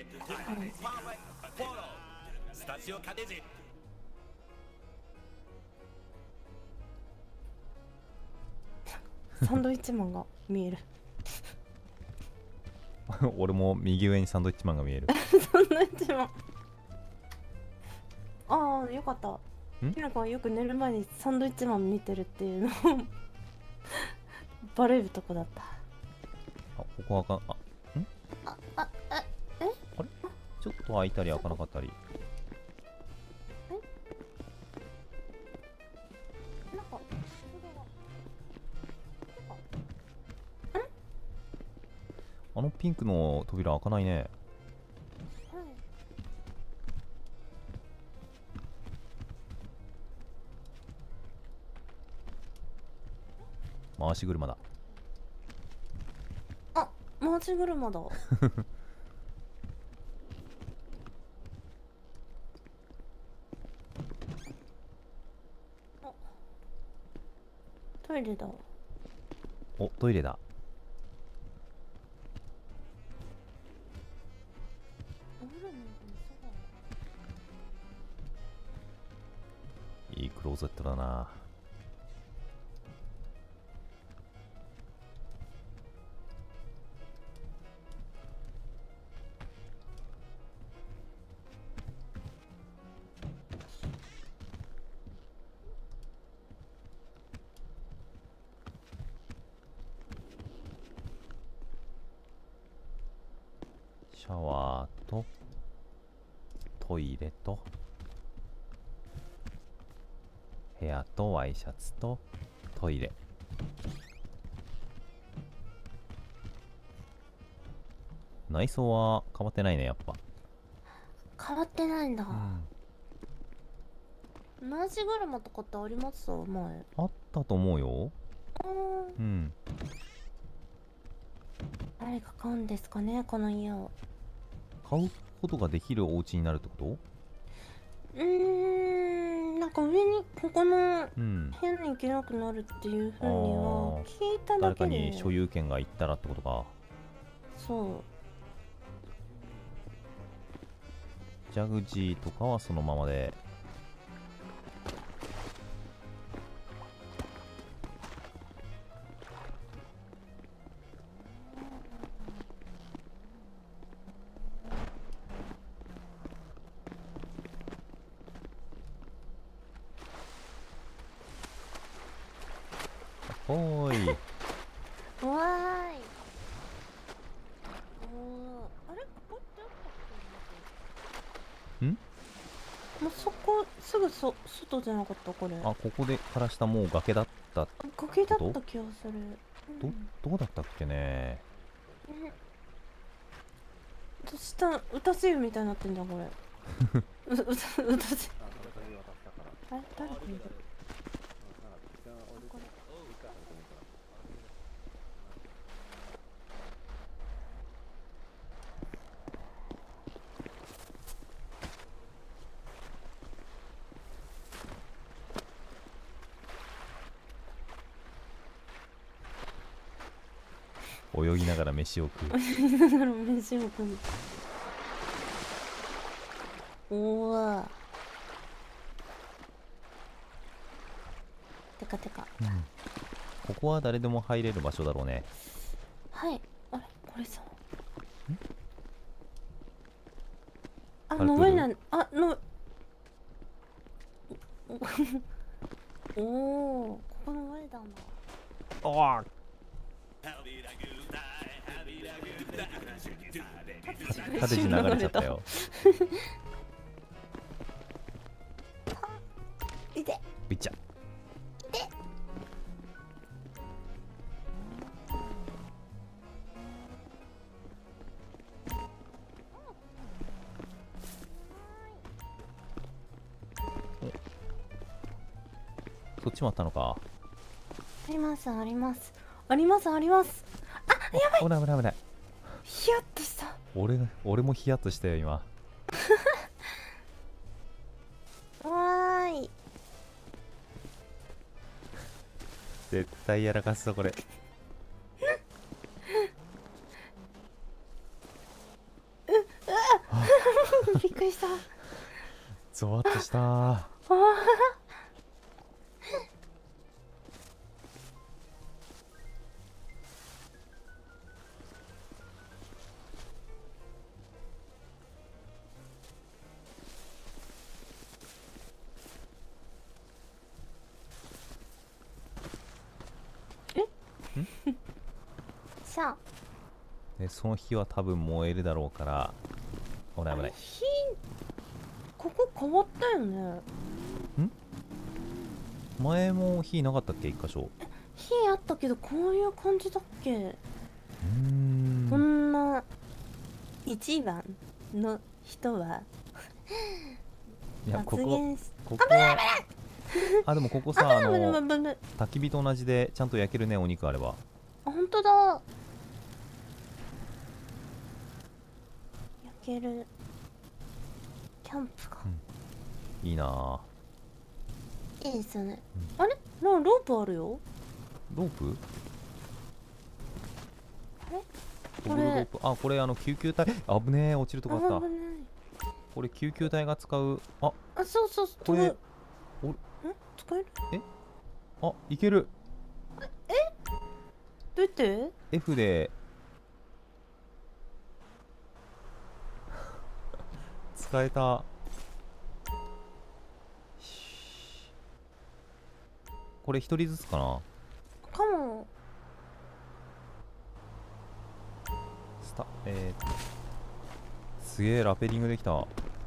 サンドイッチマンが見える。 俺も右上にサンドイッチマンが見える。 サンドイッチマン。ああ、よかった。ひなこはよく寝る前にサンドイッチマン見てるっていうのをバレるとこだった。 あ、ここ開かん、あれちょっと開いたり開かなかったり。あのピンクの扉開かないね。回し車だ。 あ、回し車だ。トイレだ。 お、トイレだ。いいクローゼットだな。シャワーとトイレと部屋とワイシャツとトイレ。内装は変わってないね、やっぱ。 変わってないんだ。回し車とかってあります？前あったと思うよ。うん。 誰が買うんですかね、この家を。 買うことができるお家になるってこと？ なんか上にここの部屋に行けなくなるっていうふうには聞いただけで。 誰かに所有権がいったらってことか。 そう。 ジャグジーとかはそのままでほーい。 わーい。おー、あれ、ここってあったっけ？ ん？ もうそこすぐ外じゃなかったこれ。 あ、ここでから下もう崖だった崖だった気がする。 どうだったっけね。 下歌声みたいになってんじゃんこれ。歌声。あれ誰かいる？ 泳ぎながら飯を食う。 泳ぎながら飯を食う。おー。てか、 ここは誰でも入れる場所だろうね。 はい。あれこれさ。あ、 パルプール登れない。おお、ここ登れたんだ。 ああ。縦地流れちゃったよ。 いて。 いっちゃ。そっちもあったのか。 あります。あ、やばい。 危ない。 ヒヤッとした。 俺もヒヤッとしたよ今。 わーい。 絶対やらかすぞこれ。 びっくりした。 ゾワッとしたー。 さあ。 でその火は多分燃えるだろうから危ない。 火、ここ変わったよね。 前も火なかったっけ一箇所。 火あったけどこういう感じだっけ。こんんな一番の人はいやここはあでもここさ焚き火と同じでちゃんと焼けるねお肉あれば。 あ、本当だ。焼ける。キャンプか。 いいなぁ。いいですよね。あれ？ロープあるよ。 ロープ？ あれ？ これロープ。あ、これ救急隊。危ねえ、落ちるとこあった。 危ない。 これ救急隊が使う。あ、 そう。 これ使える？ あ、いける。 どうやって？ F で使えた。これ一人ずつかな。 かも。 すげえラペリングできた。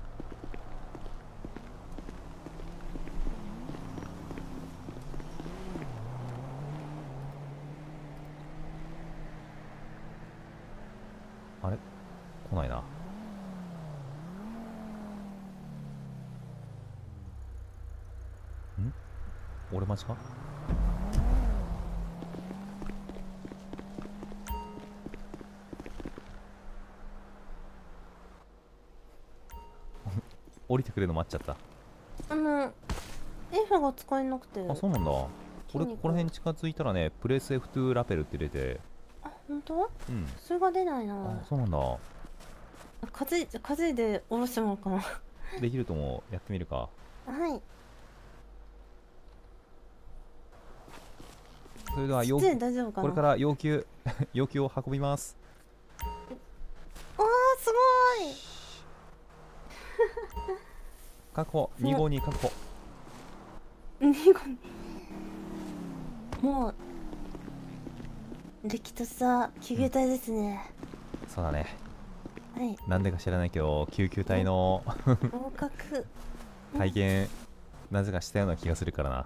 あれ来ないな。ん俺待ちか。降りてくれるの待っちゃった。 F が使えなくて。 あ、そうなんだ。俺ここら辺近づいたらね、プレス F2 ラペルって入れて。 あ、本当？ うん。 それが出ないな。 あ、そうなんだ。 担いで下ろしてもらおうかな。 できると思う。やってみるか。 はい。 それでは大丈夫かな。 これから要求を運びます。 あー、すごい。 確保。2号に確保。 2号に。もうれきとした救急隊ですね。 そうだね。 はい。 なんでか知らないけど救急隊の合格体験なぜかしたような気がするからな。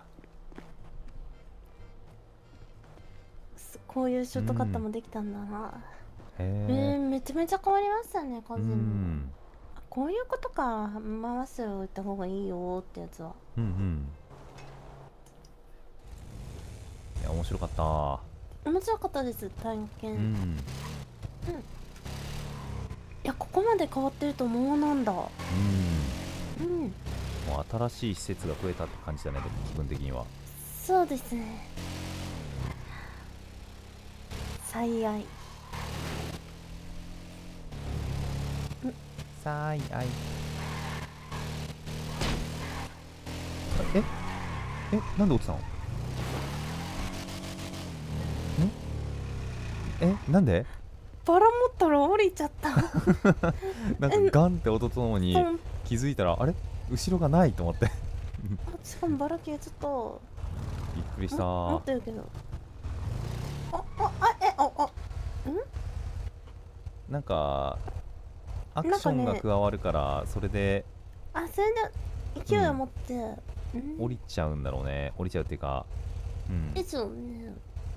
こういうショートカットもできたんだな。 へめちゃめちゃ変わりましたね、カズも。こういうことか、回しておいた方がいいよってやつは。 いや面白かった。 面白かったです、体験。いや、ここまで変わってると思わなんだ。もう新しい施設が増えたって感じだね、気分的には。 そうですね。最愛。 最愛。なんで落ちたの？なんで？ バラ持ったら降りちゃった。 なんかガンって音とともに気づいたら、あれ後ろがないと思ってしかもバラ消えちゃった。 びっくりした。 持ってるけど。 なんかアクションが加わるから、それでそれで勢いを持って降りちゃうんだろうね。降りちゃうっていうか、 ですよね。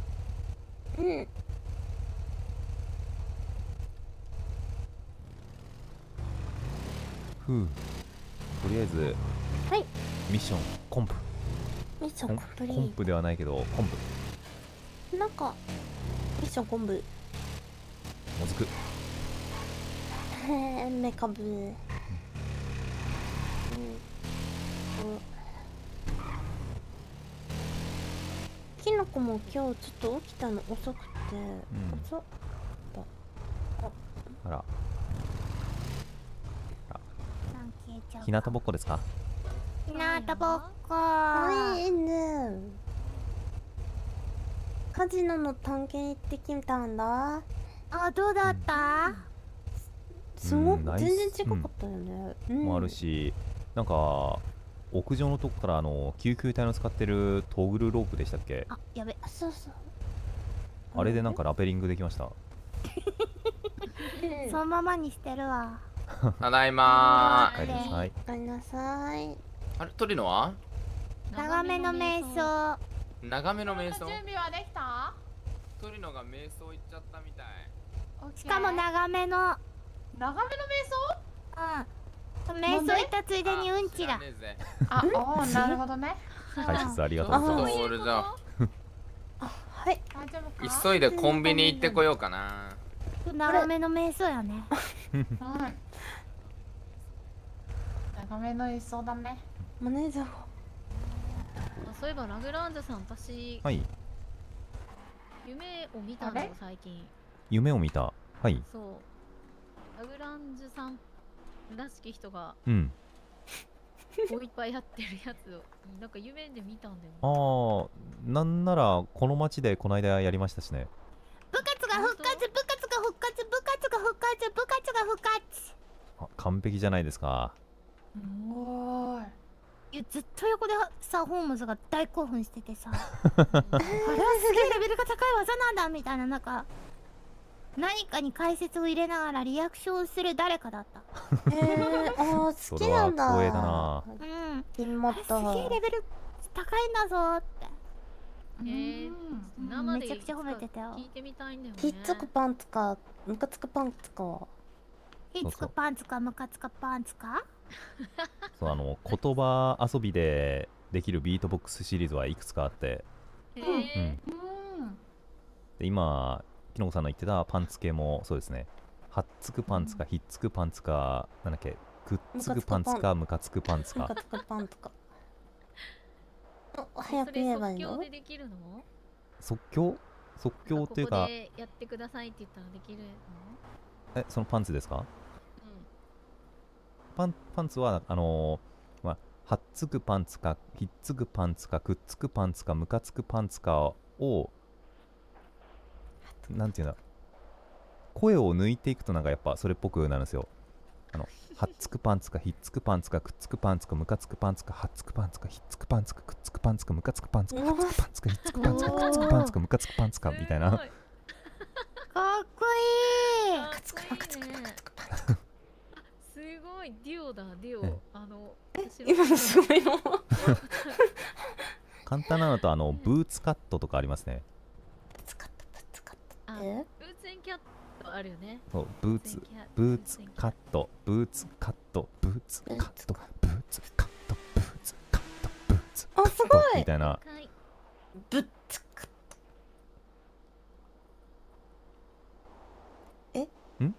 とりあえずミッションコンプ。 ミッションコンプリート。 コンプではないけどコンプ。 なんかミッションコンプ。 もずく。 メカブ。キノコも今日ちょっと起きたの遅くて、遅かった。 あら。日向ぼっこですか？ 日向ぼっこ。 いいね。カジノの探検行ってきたんだ。 どうだった？ すごく全然違かったよね。 もあるし、なんか屋上のとこから救急隊の使ってるトグルロープでしたっけ？ やべ。 そうそう。 あれでなんかラペリングできました。 そのままにしてるわ。 ただいまー。帰りなさい。 帰りなさい。 あれ、トリノは？ 長めの瞑想。 長めの瞑想。 準備はできた？ トリノが瞑想行っちゃったみたい。 しかも長めの。 長めの瞑想？瞑想行ったついでにうんちだ。 なるほどね。 解説ありがとうございます。 俺じゃはい。 急いでコンビニ行ってこようかな。 長めの瞑想やね。 長めの瞑想だね。 マネージャー。 そういえばラグランジュさん、私、 はい。 夢を見たの最近。 夢を見た。はい。 そう。ラグランジュさんらしき人が、こういっぱいやってるやつをなんか夢で見たんだよ。 なんならこの街でこの間やりましたしね。 部活が復活、部活が復活、部活が復活、部活が復活。 完璧じゃないですか。 いや、ずっと横でさ、ホームズが大興奮しててさ、あれはすげえレベルが高い技なんだみたいな、なんか何かに解説を入れながらリアクションする誰かだった。 好きなんだ。 光栄だな。 すげえレベル高いんだぞって。めちゃくちゃ褒めてたよ。 聞いてみたいんだよね。 ひっつくパンツかムカつくパンツか。 ひっつくパンツかムカつくパンツか。 そう言葉遊びでできるビートボックスシリーズはいくつかあって、で今きのこさんの言ってたパンツ系もそうですね。はっつくパンツかひっつくパンツか、なんだっけ、くっつくパンツかムカつくパンツか。 ムカつくパンツか。早く言えばいいの？ 即興でできるの？ 即興っていうか。 ここでやってくださいって言ったらできるの？ そのパンツですか？パンツははっつくパンツかひっつくパンツかくっつくパンツかムカつくパンツかをなんていうんだ、声を抜いていくとなんかやっぱそれっぽくなるんですよ。はっつくパンツかひっつくパンツかくっつくパンツかムカつくパンツかはっつくパンツかひっつくパンツかくっつくパンツかムカつくパンツかはっつくパンツかひっつくパンツかくっつくパンツかムカつくパンツかみたいな。 ディオ、 今のすごいの簡単なのとブーツカットとかありますね。 ブーツエンキャットあるよね。 そう、ブーツカット、ブーツカット、ブーツカット、ブーツカット、ブーツカット、ブーツカット、 あ、すごいみたいな。 ブーツカット。え？ ん？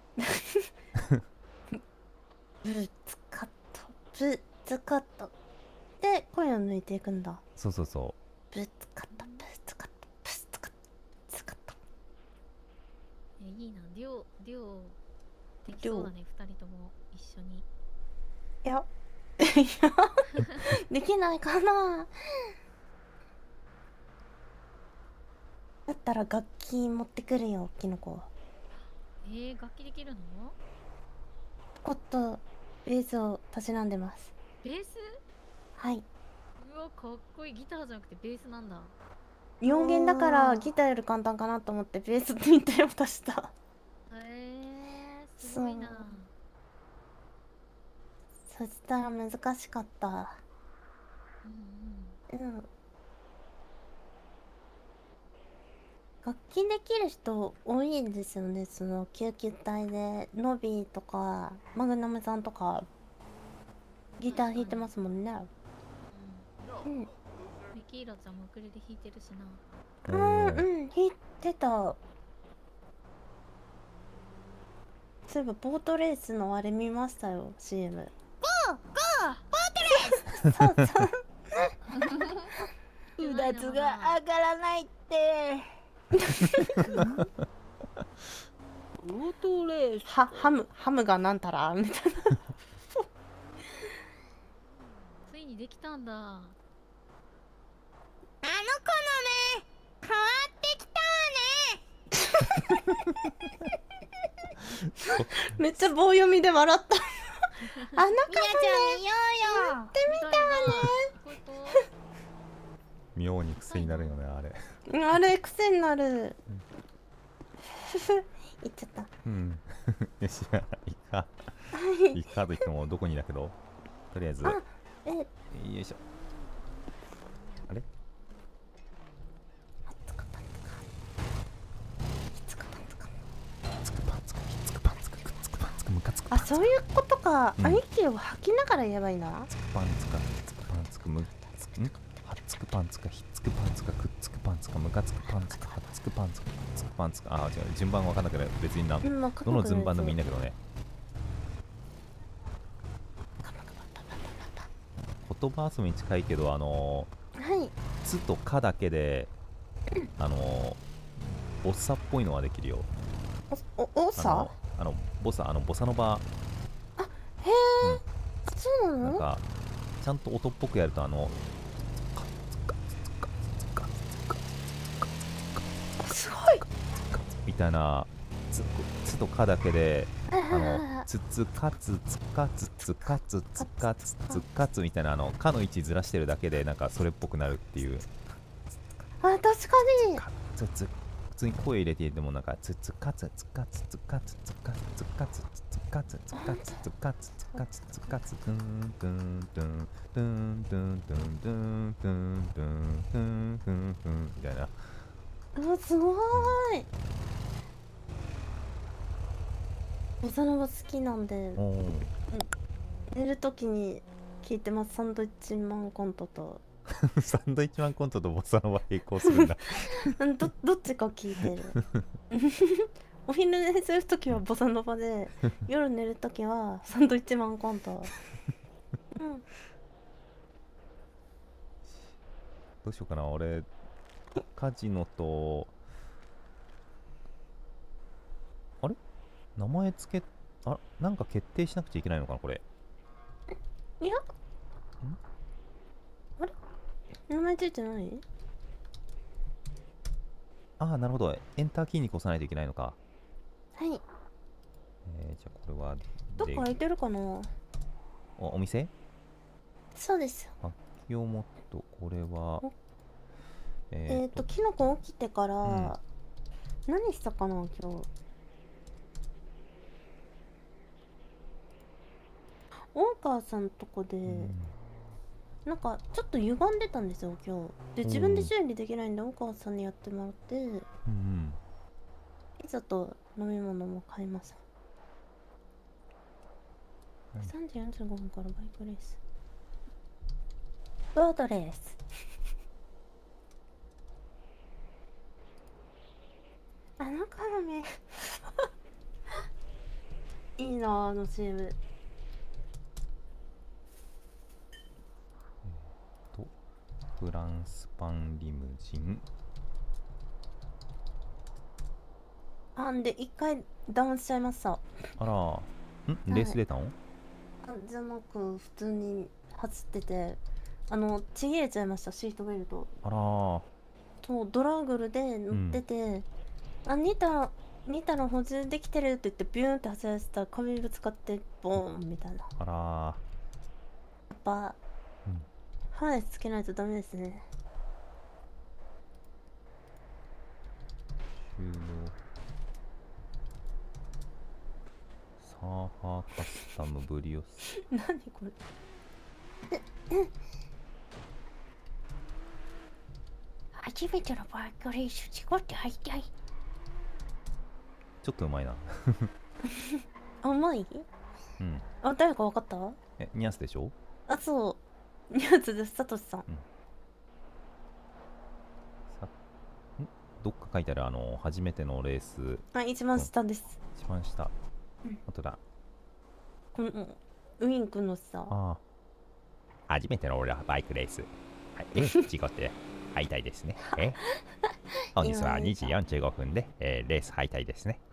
ブーツカット、ブーツカット。で、声を抜いていくんだ。 そうそうそブーツカット、ブーツカット、ブーツカット、ブーツカット。 いいな、デュオできそうだね、2人とも一緒に。 いやできないかな。だったら楽器持ってくるよ、キノコ。 楽器できるの？ コットベースをたしなんでます。 ベース？ はい。 うわ、かっこいい。ギターじゃなくてベースなんだ。 4弦だからギターより簡単かなと思ってベースって言って渡した。 すごいな。 そしたら難しかった。楽器できる人多いんですよね。その救急隊でノビーとかマグナムさんとかギター弾いてますもんね。 ミキーラちゃんもウクレレ弾いてるしな。 弾いてた。そういえばボートレースのあれ見ましたよ、 CM。 ゴーボートレースそうそううだつが上がらないってボートレースハムがなんたらみたいなついにできたんだ。あの子の目変わってきたわねめっちゃ棒読みで笑ったあの子の目見ようよってみたわね妙に癖になるよね、あれ。 あれ癖になる。言っちゃった。 よし、いいか。いいかといってもどこにだけど、とりあえず。よいしょ。あれ？ あ、そういうことか。息を吐きながら言えばいいな。 つくパンツか、つくパンツか、はっつくパンツか、ひっつくパンツか、くっつくパンツか、ムカつくパンツか、はっつくパンツか、くっつくパンツか。あ、違う、順番わかんなくて別にどの順番でもいいんだけどね。言葉遊びに近いけど、つとかだけで、ボッサっぽいのはできるよ。 ボサ？ ボサノバ。 あ、へえ、そうなの？ なんかちゃんと音っぽくやるとすごいみたいなつとかだけでつつかつつかつつかつつかつつかつみたいなかの位置ずらしてるだけでなんかそれっぽくなるっていう。 あ、確かに。 普通に声入れていてもなんかつつかつつかつつかつつかつつかつつかつつかつつかつつかつつかつトゥントゥントゥントゥントゥントゥントゥントゥントゥントゥントゥントゥンみたいな。 あ、すごい。ボサノバ好きなんで寝るときに聞いてます。サンドイッチマンコントとサンドイッチマンコントとボサノバ並行するんだどっちか聞いてるお昼寝するときはボサノバで夜寝るときはサンドイッチマンコントどうしようかな。俺カジノとあれ名前つけなんか決定しなくちゃいけないのかなこれ。 いやあれ名前ついてない？ ああ、なるほど。エンターキーに越さないといけないのか。 はい。じゃあこれはどっか空いてるかな。 お店？ そうですよ。 清本、これはキノコ起きてから、何したかな今日。 大川さんとこで、なんかちょっと歪んでたんですよ今日で。自分で修理できないんで大川さんにやってもらって、ピザと飲み物も買いました。3時45分からバイクレース、ボートレースあのカラメいいなあの CM。 フランスパンリムジン。 あんで一回ダウンしちゃいました。 あら、レース出たの？ じゃなく普通に走ってて、ちぎれちゃいました、シートベルト。 あら。 そう、ドラグルで乗ってて、ニタの補充できてるって言ってビューンって走らせたら壁ぶつかってボーンみたいな。 あら。 やっぱ、ハーネスつけないとダメですね。 終了。サーファーカスタムブリオス。 何これ初めてのバイクレース事故って会いたい。 ちょっとうまいなあ、うまい？あ、誰か分かった？ ニャスでしょ？ あ、そう、ニャスです、サトシさん。 どっか書いてある初めてのレース。 一番下です。 一番下。あとだ。 このウィンクのさ。 初めてのバイクレース。事故って敗退ですね。本日は2時45分で、レース敗退ですね。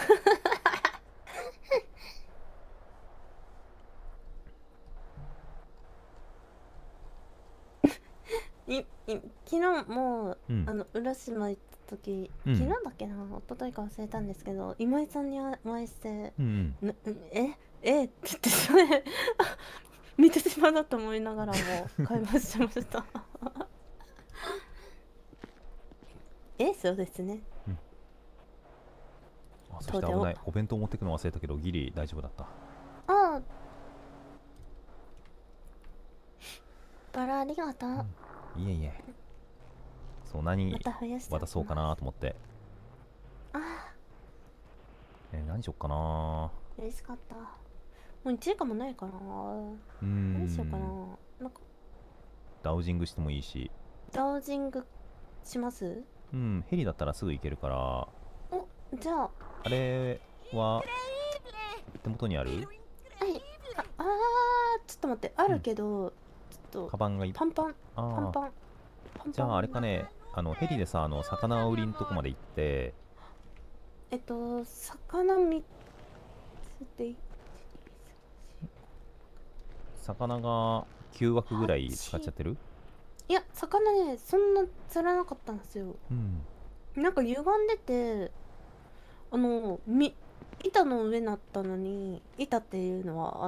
昨日も、浦島行った時、昨日だっけな、一昨日か忘れたんですけど、今井さんにお会いして、って言ってそれ見てしまうなと思いながらも会話してましたそうですね。 そして危ない。お弁当持ってくの忘れたけどギリ大丈夫だった。 バラありがとう。 いえいえ。何渡そうかなと思って。何しよっかな。 嬉しかった。もう1時間もないかな。何しようかな。なんかダウジングしてもいいし。 ダウジングします？ ヘリだったらすぐ行けるから。 じゃああれは手元にある？ ちょっと待って、あるけど、ちょっとカバンがパンパン。 じゃああれかね、ヘリでさ、魚売りのとこまで行って、 魚見せて、 魚が9枠ぐらい使っちゃってる？ いや、魚ね、そんな釣らなかったんですよ。なんか歪んでて、板の上になったのに、板っていうのは、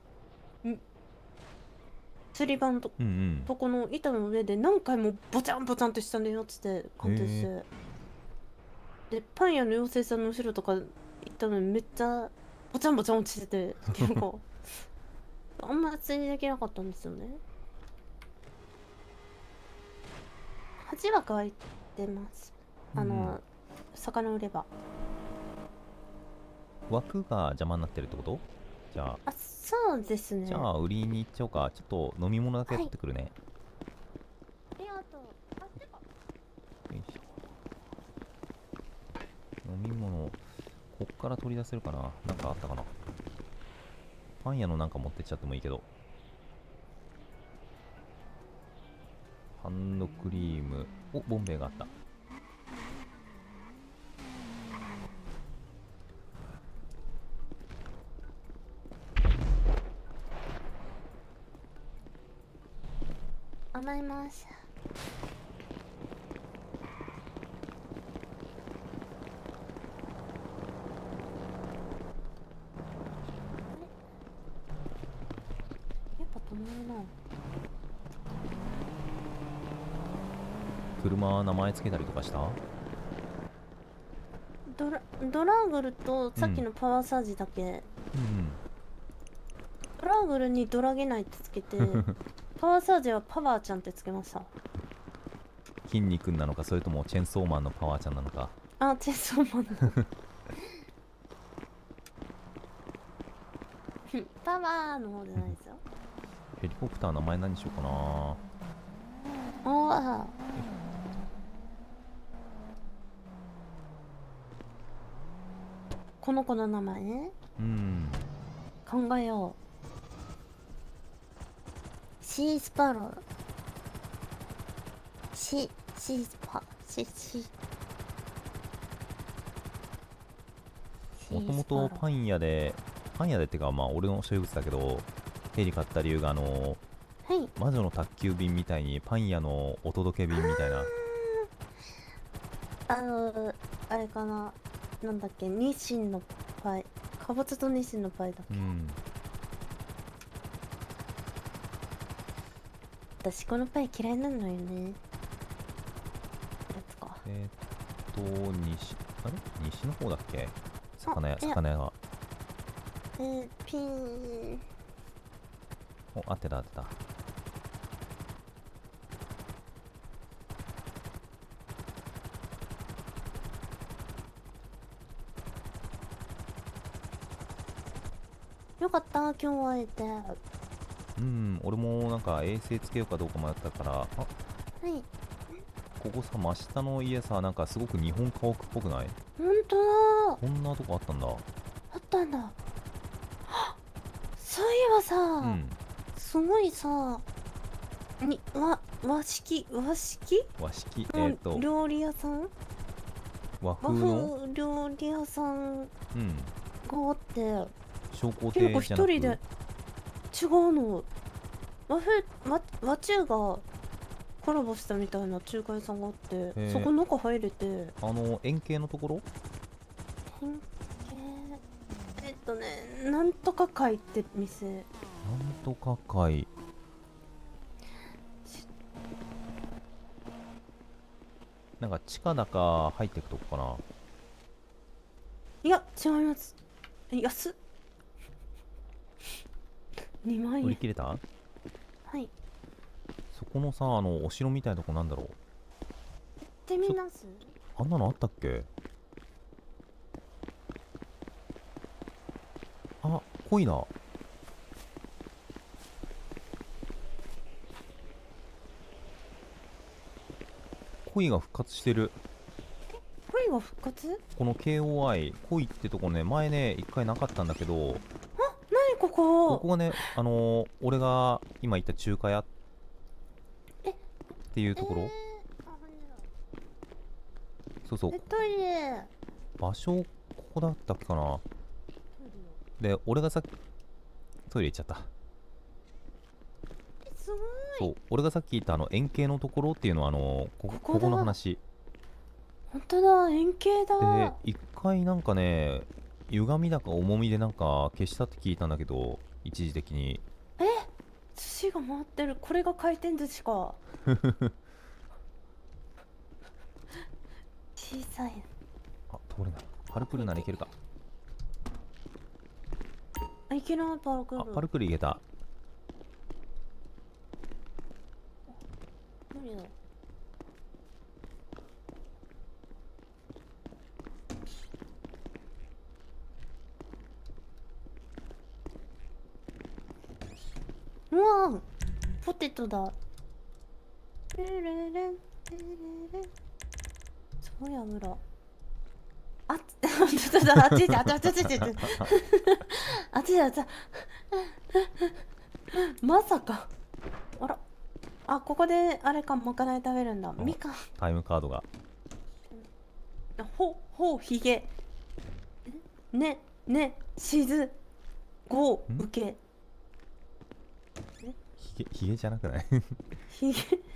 釣り板のとこの板の上で何回もボチャンボチャンって下に落ちて鑑定して、でパン屋の妖精さんの後ろとか行ったのにめっちゃボチャンボチャン落ちてて、結構あんま釣りできなかったんですよね。8枠空いてます。魚売れば。 枠が邪魔になってるってこと？じゃあ。 そうですね。 じゃあ売りに行っちゃおうか。ちょっと飲み物だけ取ってくるね。 ありがとう。 飲み物こっから取り出せるかな。なんかあったかな。パン屋のなんか持ってっちゃってもいいけど。ハンドクリーム。ボンベイがあった。 甘えます。やっぱ止まるな。 車名前つけたりとかした？ ドラーグルとさっきのパワーサージだけ。 トラブルにドラゲナイってつけてパワーサージはパワーちゃんってつけました。 筋肉なのか、それともチェンソーマンのパワーちゃんなのか。 あ、チェンソーマンのパワーの方じゃないですよ。 ヘリコプター名前何にしようかな。 ああ、この子の名前ね。考えよう。シースパロー。シースパシもともとパン屋でってか、まあ俺の所有物だけど、ヘリ買った理由が魔女の宅急便みたいにパン屋のお届け便みたいな。 あれかな、なんだっけ、日清のパイ、かぼちゃと日清のパイだっけ。私このパイ嫌いなのよね。やつか。 西の方だっけ、魚屋が。 ピン。 お、当てた。 よかった、今日は会えて。 俺もなんか衛星つけようかどうか迷ったから。はい。ここさ、真下の家さ、なんかすごく日本家屋っぽくない？ ほんとだ。 こんなとこあったんだ。 あったんだ。そういえばさ、すごいさ、和式料理屋さん、 和風の料理屋さんがあって、 商工結構亭じゃなく一人で違うの、和中がコラボしたみたいな中華屋さんがあって、そこ中入れて。 円形のところ、 なんとか会って店。 なんとか会。なんか地下だか入ってくとこかな。 いや違います。安っ。2万円。 売り切れた？ はい。 そこのさ、お城みたいなとこなんだろう。 行ってみます。 あんなのあったっけ？あ、鯉だ。鯉が復活してる。 鯉が復活？ この KOI 鯉ってとこね、前ね一回なかったんだけど。 あ、なにここ？ ここがね、俺が今言った中華屋っていうところ。そうそう。 トイレ。 場所ここだったっけかな。で、俺がさっきトイレ行っちゃった。 すごい。 そう、俺がさっき言った円形のところっていうのはここの話。 本当だ、円形だ。 で、一回なんかね、歪みだか重みでなんか消したって聞いたんだけど、一時的に。 寿司が回ってる。これが回転寿司か。小さい。 あ、通れない。パルクールならいけるか。 あ、いけない。パルクール。 あ、パルクールいけた。 無理だ。うわー、ポテトだ。ルルルンルルルン。すごい油。あっ、ちょっとあっち行って、あっち行って、あっちだ、あっちだ。まさか。あら。あ、ここであれか、まかない食べるんだ。みかん。 タイムカードが。 ひげ。しず。ご、受け。 ひげじゃなくない？ ひげ。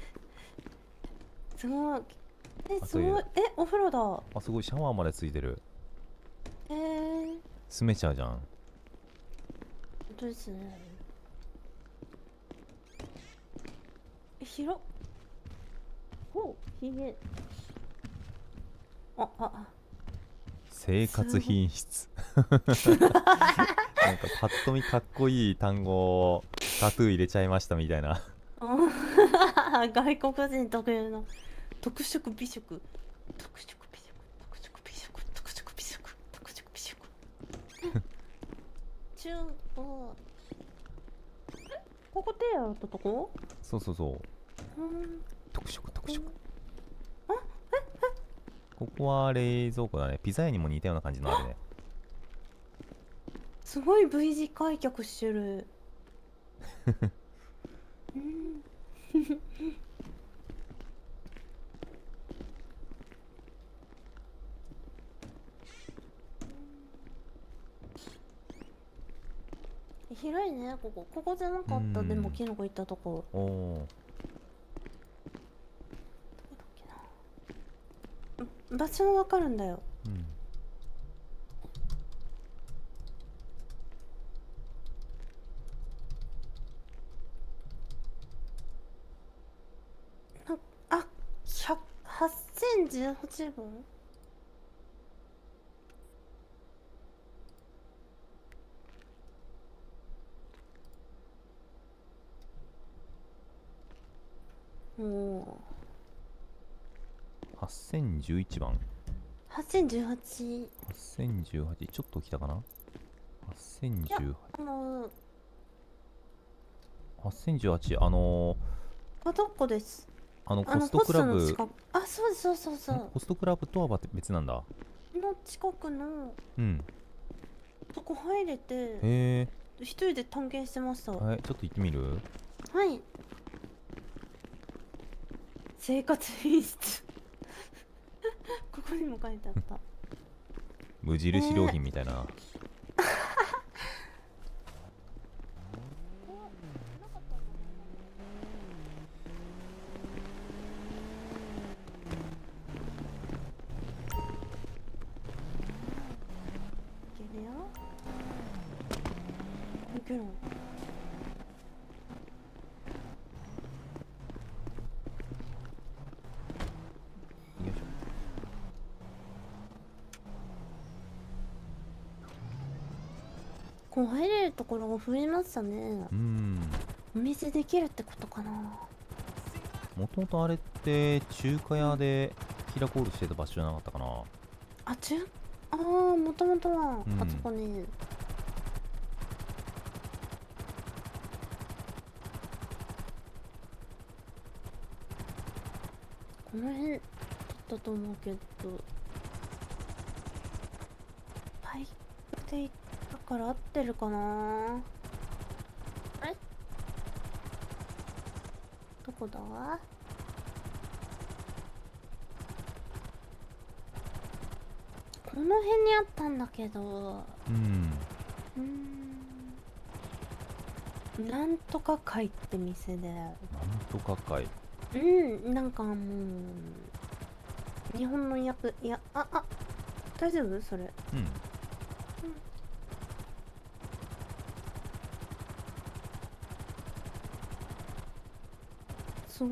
すごい。すごい。お風呂だ。 あ、すごい、シャワーまでついてる。住めちゃうじゃん。 本当ですね。広っ。ひげ。 生活品質。 なんかパッと見かっこいい単語をタトゥー入れちゃいましたみたいな。 外国人特有の特色美食。中央。ここ手洗ったとこ？ そうそうそう。特色。ここは冷蔵庫だね。ピザ屋にも似たような感じのあるね。 すごい V 字開脚してる。広いね、ここ。ここじゃなかった。でもキノコ行ったとこ。 おお。 場所はわかるんだよ。あ、8018番。 8011番。 8018。 8018、ちょっと来たかな。8018。8018、 どこです。 ホストクラブ。 あ、そうです、そう。 ホストクラブとは別なんだ。 の近くの。そこ入れて。 へえ。 一人で探検してました。 ちょっと行ってみる？ はい。生活品質。ここにも書いてあった。 無印良品みたいな。 こう入れるところが増えましたね。お店できるってことかな。 もともとあれって中華屋でキラコールしてた場所じゃなかったかな。 もともとはあそこに。この辺だったと思うけど、パイプで行ったから合ってるかな。あれどこだ？この辺にあったんだけど、なんとか会って店で。なんとか会。 なんかもう日本の役、いや、大丈夫それ？そう。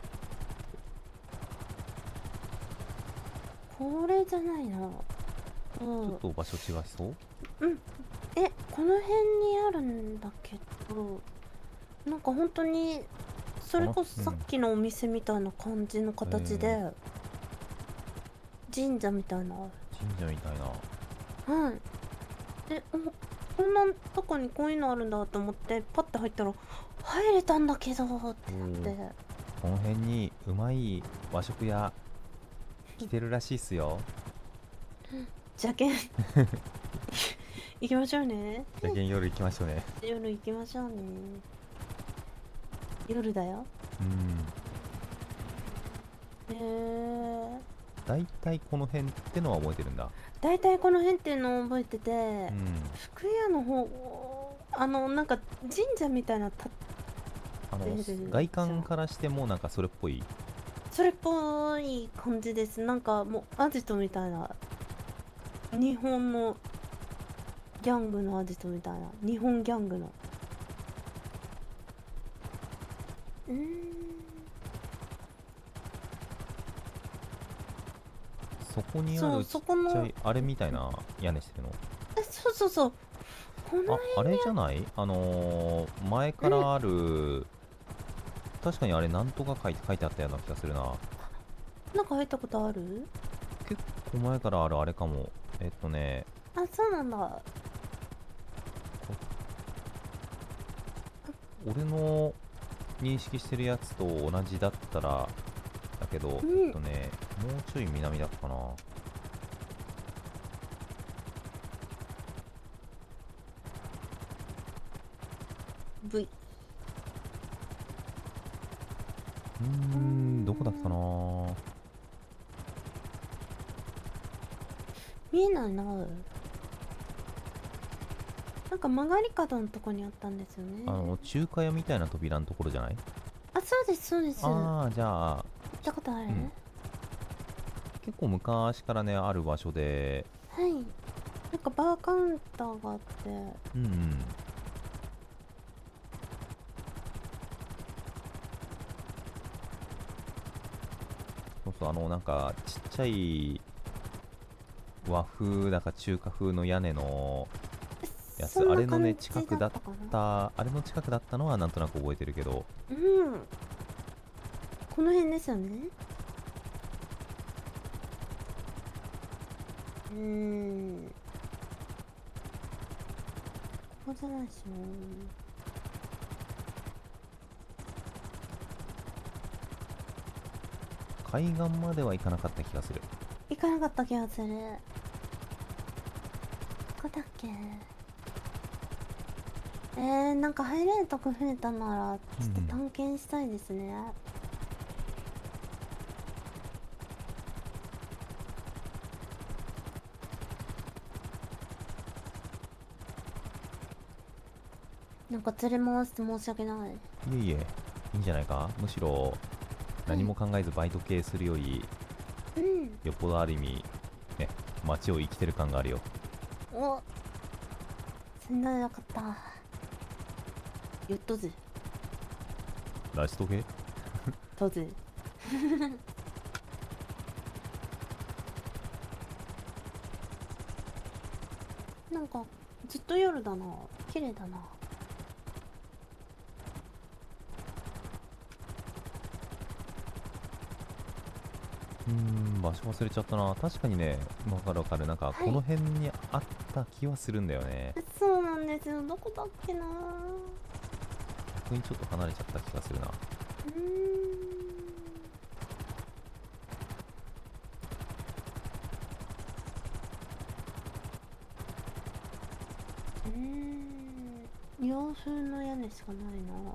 これじゃないな。 ちょっと場所違いそう？ この辺にあるんだけど、なんか本当にそれこそさっきのお店みたいな感じの形で、神社みたいな。 神社みたいな。 はい。で、こんなとこにこういうのあるんだと思ってパッて入ったら入れたんだけどってなって。 この辺にうまい和食屋来てるらしいっすよ。 じゃけん行きましょうね。 じゃけん夜行きましょうね。 夜行きましょうね。夜だよ。 だいたいこの辺ってのは覚えてるんだ。 だいたいこの辺っていうのを覚えてて、福屋の方、なんか神社みたいな外観からしてもなんかそれっぽい。 それっぽい感じです。なんかもうアジトみたいな、日本のギャングのアジトみたいな、日本ギャングの。 そこにあるちっちゃいあれみたいな屋根してるの？ そう。 あれじゃない？前からある、確かにあれなんとか書いてあったような気がするな。 なんか入ったことある？ 結構前からあるあれかも。 あ、そうなんだ。 俺の認識してるやつと同じだったらだけど、もうちょい南だったかな。 V。 どこだったかな。 見えないな。なんか曲がり角のとこにあったんですよね。 中華屋みたいな扉のところじゃない？ あ、そうですそうです。 ああ、じゃあ行ったことある？ 結構昔からねある場所で、 はい。なんかバーカウンターがあって、 そうそう、なんかちっちゃい和風だか中華風の屋根のやつ、あれのね近くだった、あれの近くだったのはなんとなく覚えてるけど、 この辺ですよね。ここじゃないでしょ。 海岸までは行かなかった気がする。 行かなかった気がする。どこだっけ？なんか入れるとこ増えたならちょっと探検したいですね。なんか連れ回して申し訳ない。 いえいえ、いいんじゃないか。むしろ何も考えずバイト系するより、よっぽどある意味ね、街を生きてる感があるよ。 お、そんななかった。言っとぜ。 出しとけ。 とぜ。なんかずっと夜だな。綺麗だな。 場所忘れちゃったな。確かにね、わかるわかる。なんかこの辺にあった気はするんだよね。 そうなんですよ。どこだっけな。 逆にちょっと離れちゃった気がするな。 洋風の屋根しかないな。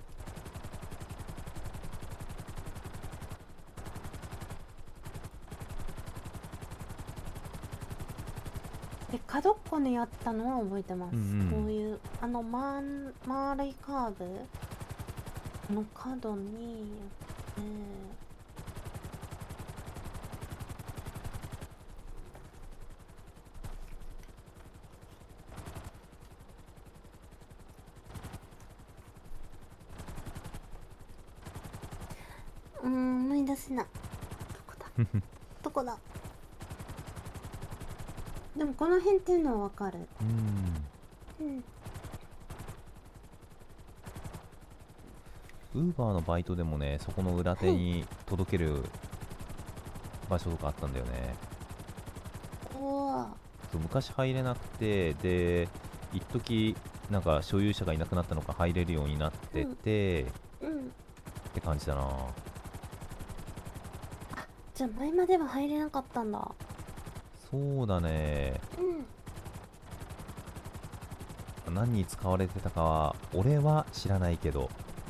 で、角っこにあったのは覚えてます。こういう丸いカーブの角に思い出せない。どこだどこだ。でもこの辺っていうのはわかる。 ウーバーのバイトでもね、そこの裏手に届ける場所とかあったんだよね。そう、昔入れなくて、で一時なんか所有者がいなくなったのか入れるようになってて、って感じだな。 あ、じゃあ前までは入れなかったんだ。 そうだね。何に使われてたかは俺は知らないけど、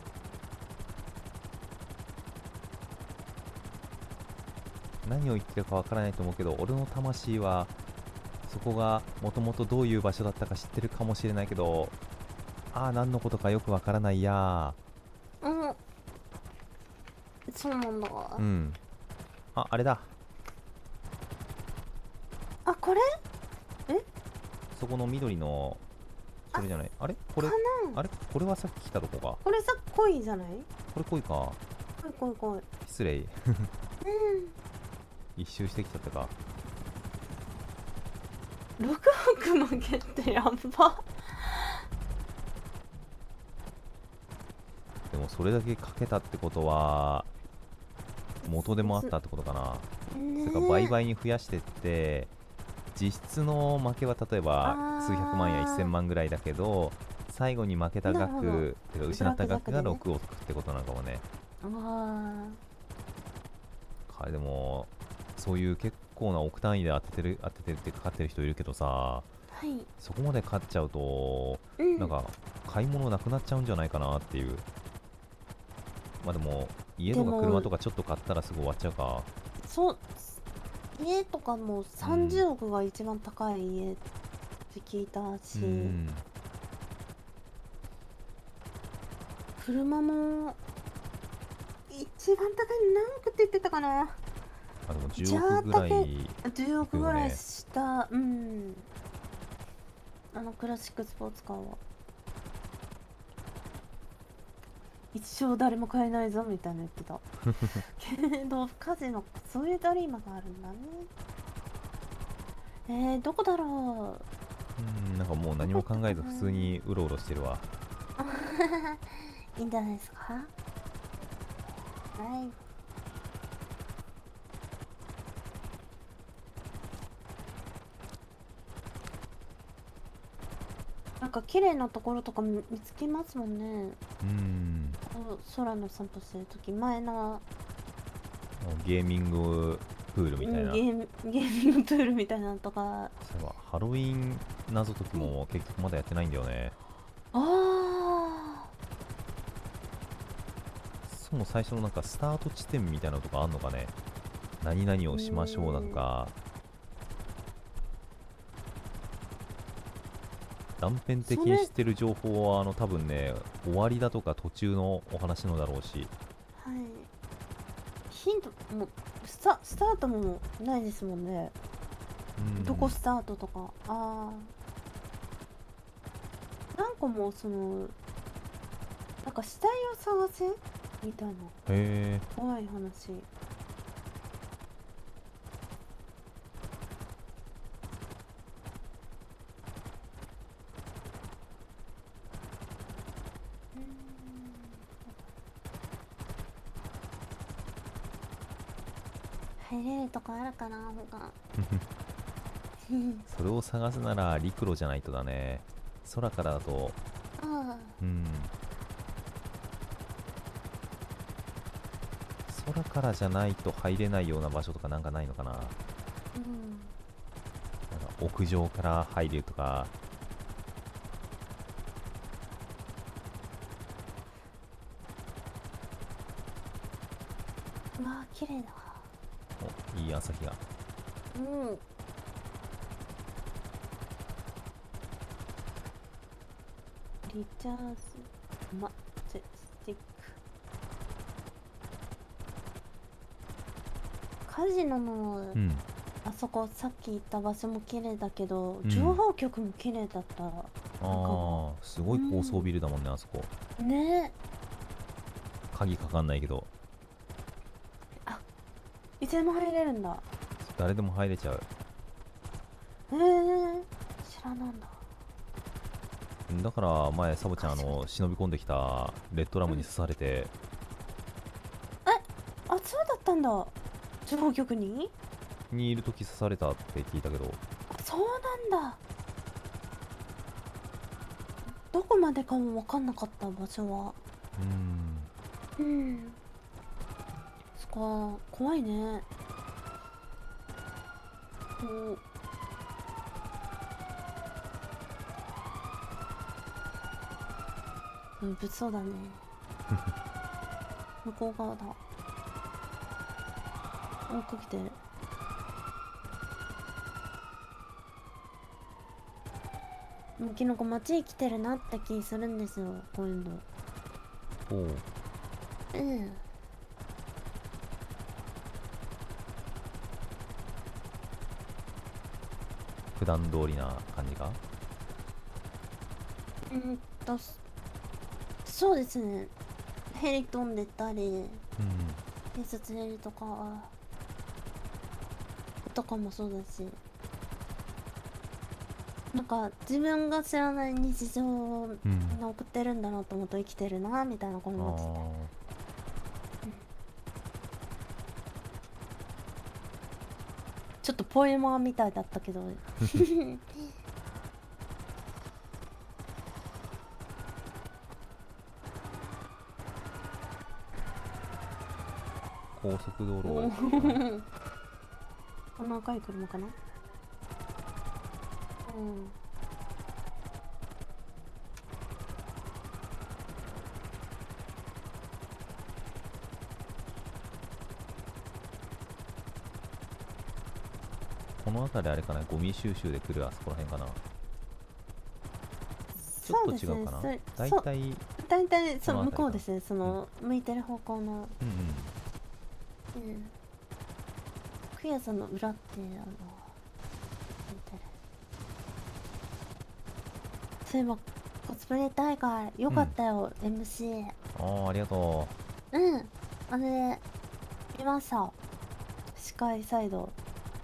何を言ってるかわからないと思うけど、俺の魂はそこがもともとどういう場所だったか知ってるかもしれないけど、何のことかよくわからないや。 そうなんだ。 あれだ。 これ？ そこの緑のそれじゃない？あれこれこれはさっき来たとこか。 これさ、恋じゃない？ これ恋か。 恋。 失礼。一周してきちゃったか。 6泊もけってやば。 でもそれだけかけたってことは元でもあったってことかな。それから倍々に増やしてって、実質の負けは例えば数百万や1000万ぐらいだけど、最後に負けた額てか失った額が6億ってことなのかもね。彼でもそういう結構な億単位で当ててるってかかってる人いるけどさ、そこまで勝っちゃうと、なんか買い物なくなっちゃうんじゃないかなっていう。まあでも家とか車とかちょっと買ったらすぐ終わっちゃうか。 そう、家とかも30億が一番高い家って聞いたし、車も一番高いの何億って言ってたかな。 あ、でも10億ぐらい、 10億ぐらいした、クラシックスポーツカーは一生誰も買えないぞみたいな言ってたけど、カジノそういうドリームがあるんだね。どこだろう。なんかもう何も考えず普通にうろうろしてるわ。 いいんじゃないですか。はい。なんか綺麗なところとか見つけますもんね。空の散歩してるとき、前のゲーミングプールみたいな、 ゲーミングプールみたいなのとか。 そういえばハロウィン謎解きも結局まだやってないんだよね。その最初のなんかスタート地点みたいなのとかあんのかね。何々をしましょうだとか、断片的に知ってる情報は多分ね、終わりだとか途中のお話のだろうし、 ヒントもスタートもないですもんね。どこスタートとか。何個もなんか死体を探せみたいな怖い話。入れるとこあるかな、他。 それを探すなら陸路じゃないとだね。空からだと空からじゃないと入れないような場所とかなんかないのかな。なんか屋上から入るとか。 うわー、綺麗だ。 お、いい朝日が。 リチャーズマジェスティック。カジノの、あそこさっき行った場所も綺麗だけど、情報局も綺麗だった。 すごい高層ビルだもんね、あそこね。 鍵かかんないけど。 いつでも入れるんだ。 誰でも入れちゃう。 知らなんだ。 だから前サボちゃん忍び込んできたレッドラムに刺されて、 そうだったんだ。情報局にいる時刺されたって聞いたけど。 そうなんだ。どこまでかも分かんなかった場所は。そっか、怖いね。物騒だね。向こう側だ。追いかけてる。キノコ街に来てるなって気するんですよ、こういうの。 普段通りな感じか。 そうですね。ヘリ飛んでたり、偵察ヘリとかもそうだし、 なんか自分が知らない日常を送ってるんだなと思うと生きてるなみたいなことになってて、ちょっとポエマーみたいだったけど高速道路この赤い車かな。 この辺りあれかな、ゴミ収集で来るあそこら辺かな。ちょっと違うかな。だいたいそう向こうですね。その向いてる方向の。クイアさんの裏ってそういえばコスプレ大会よかったよ、MC。 ありがとう。あれ見ました。司会サイド。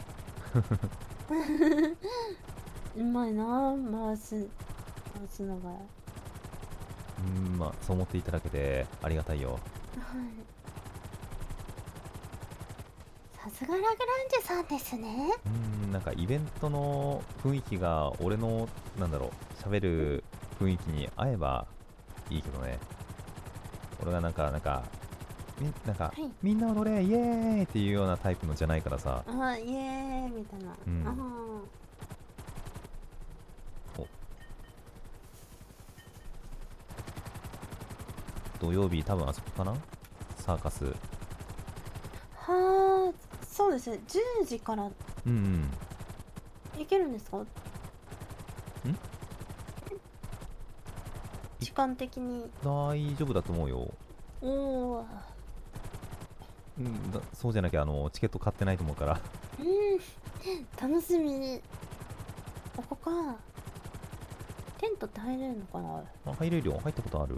うまいな、回すのが。 まあそう思っていただけてありがたいよ。 さすがラグランジュさんですね。 なんかイベントの雰囲気が俺のなんだろう喋る雰囲気に合えばいいけどね。俺がなんかみんな踊れイエーイっていうようなタイプのじゃないからさ。 イエーイみたいな。 土曜日多分あそこかな、サーカス。 そうですね、10時から行けるんですか？時間的に大丈夫だと思うよ。そうじゃなきゃチケット買ってないと思うから。 楽しみ。ここか。テントって入れるのかな？ 入れるよ。入ったことある？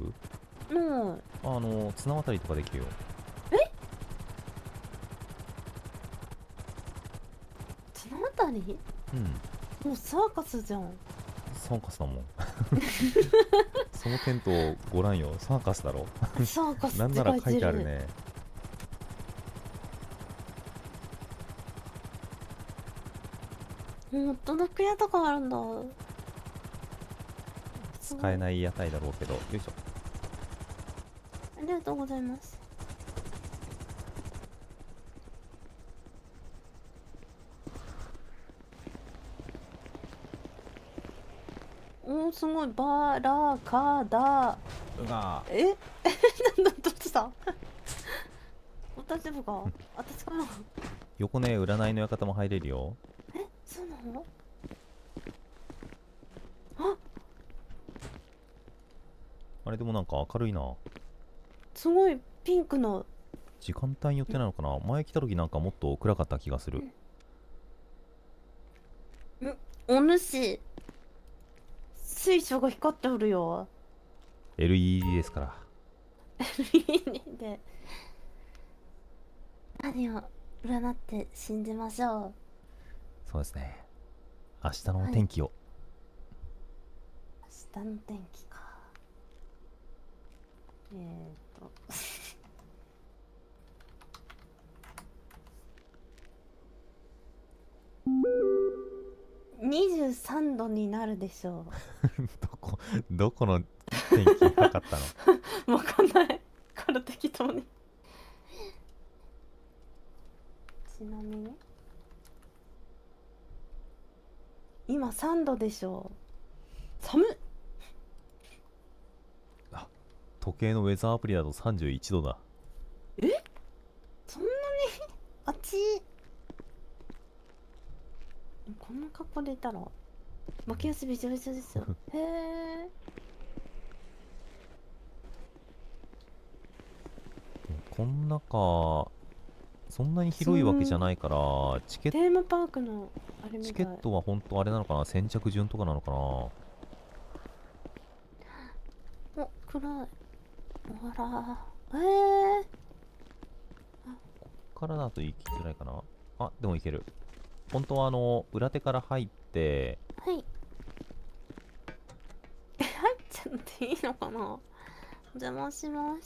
綱渡りとかできるよ。 綱渡り？もうサーカスじゃん。 サーカスだもん。そのテントをご覧よ。サーカスだろ。 サーカスってなんなら書いてあるね。 もっと楽屋とかあるんだ。 使えない屋台だろうけど。よいしょ。 ありがとうございます。すごい。バラカダ。なんだ、どうした大丈夫か？私かな。 横ね、占いの館も入れるよ。 そうなの？ あれでもなんか明るいな。 すごいピンクの。 時間帯によってなのかな。前来た時なんかもっと暗かった気がする。 お主、水晶が光っておるよ。 LED ですから。 LED で何を占って信じましょう。 そうですね。明日のお天気を。 明日の天気か。23度になるでしょう。どこの天気測ったの？わかんないから適当に。ちなみに今3度でしょう。寒っ。 時計のウェザーアプリだと31度だ。 そんなに暑い？こんな格好でいたら巻き足びちょびちょですよ。へえ。 こんなか、そんなに広いわけじゃないから、 テーマパークのあれみたい。 チケットは本当あれなのかな、先着順とかなのかな。 お、暗い。あら、こっからだと行きづらいかな。でも行ける。本当は裏手から入って、 っていいのかな。お邪魔します。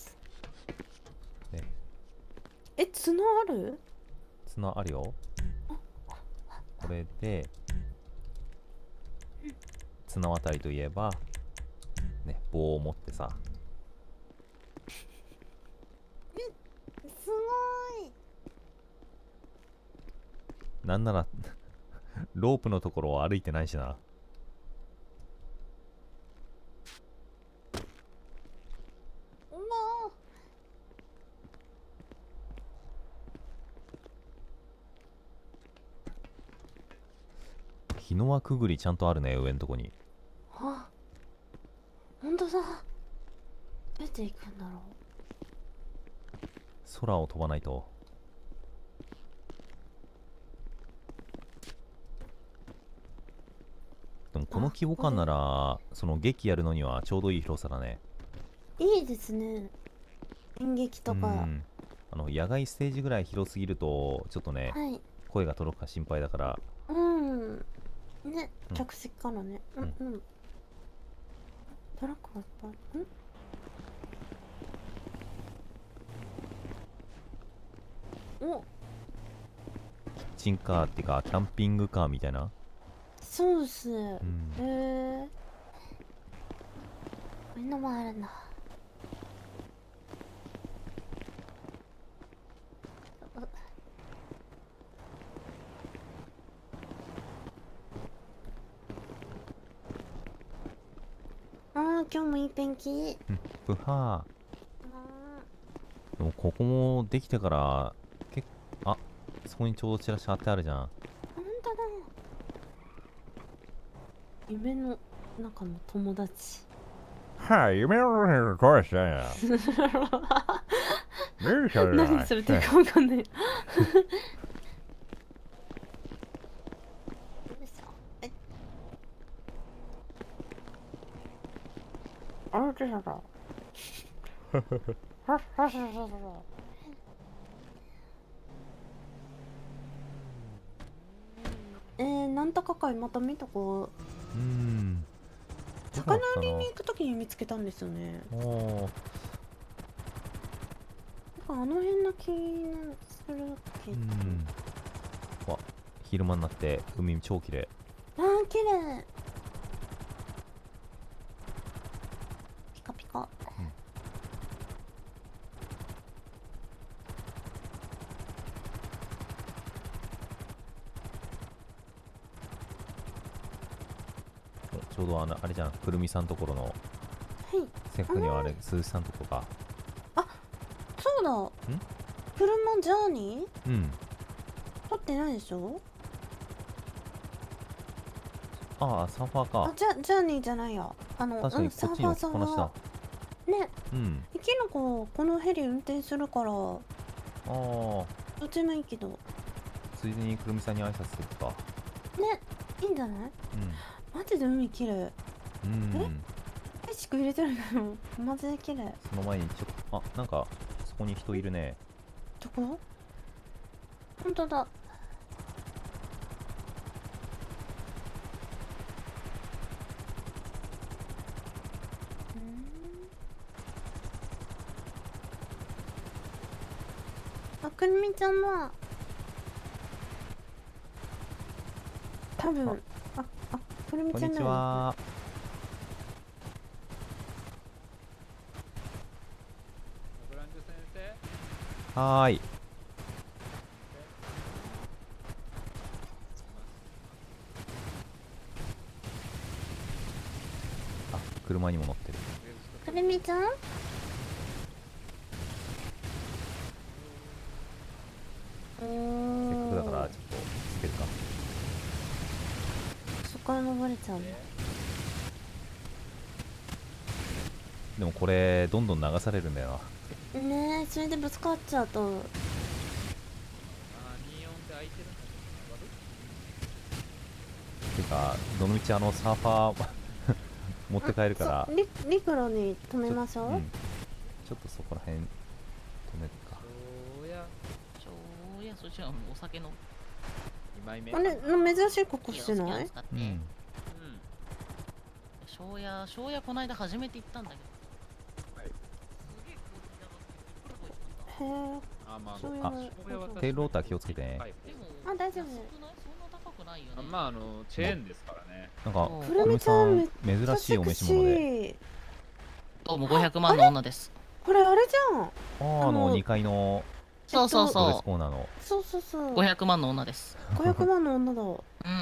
え、綱ある？ 綱あるよ。これで綱渡りといえばね、棒を持ってさ。 すごい。 なんならロープのところを歩いてないしな。日の輪くぐりちゃんとあるね、上のとこに。 あ、ほんとだ。どうやって行くんだろう。 空を飛ばないと。でもこの規模感ならその劇やるのにはちょうどいい広さだね。 いいですね。演劇とか。 野外ステージぐらい広すぎるとちょっとね、はい、声が届くか心配だから。 ね、客席からね。トラックがいっぱい。お、 キッチンカーっていうかキャンピングカーみたいな。 そうっすね。こういうのもあるな。今日もいい天気。 ブハー。でもここもできてからあ、そこにちょうどチラシ貼ってあるじゃん。 ほんとだ。夢の中の友達。 はい、夢の中の友達だよ。 何するってかわかんない。あれだ。なんとか会また見とこう。魚売りに行くときに見つけたんですよね。なんかあの辺の気するけど。 わ、昼間になって海超綺麗。 あー、綺麗。ピカピカ。 ちょうどあれじゃん、くるみさんところの。はい。せっかくにはあれ、鈴木さんとこか。 あ、そうだ。車ジャーニー？撮ってないでしょ？ ああ、サーファーか。 あ、ジャーニーじゃないや。 確かにこっちに置きっぱなしだ。 ね。生きの子、このヘリ運転するから。どっちもいいけど。 ついでにくるみさんに挨拶するか。 ね、いいんじゃない？マジで海綺麗。景色入れてるのマジで綺麗。 その前にちょっと、なんかそこに人いるね。 どこ？本当だ。くるみちゃんは多分くるみちゃんだよ。 こんにちは。はーい。車にも乗ってる。 くるみちゃん？ せっかくだからちょっとつけるか。 そこから登れちゃうね。 でもこれどんどん流されるんだよな。ねえ、それでぶつかっちゃうと。 てかどのみちサーファー持って帰るから陸路に止めましょう。 ちょっとそこら辺止めるか。 そちらもお酒のあれ珍しい格好してない？ 庄屋この間初めて行ったんだけど。 へえ。 あ、まあ、 テールローター気をつけてね。 あ、大丈夫。 まあ、チェーンですからね。 なんか、くるみさん、珍しいお召し物で。 どうも500万の女です。 これあれじゃん。 2階の。 そうそうそう。 コーナーの。 そうそうそう。 500万の女です。 500万の女だ。 うん。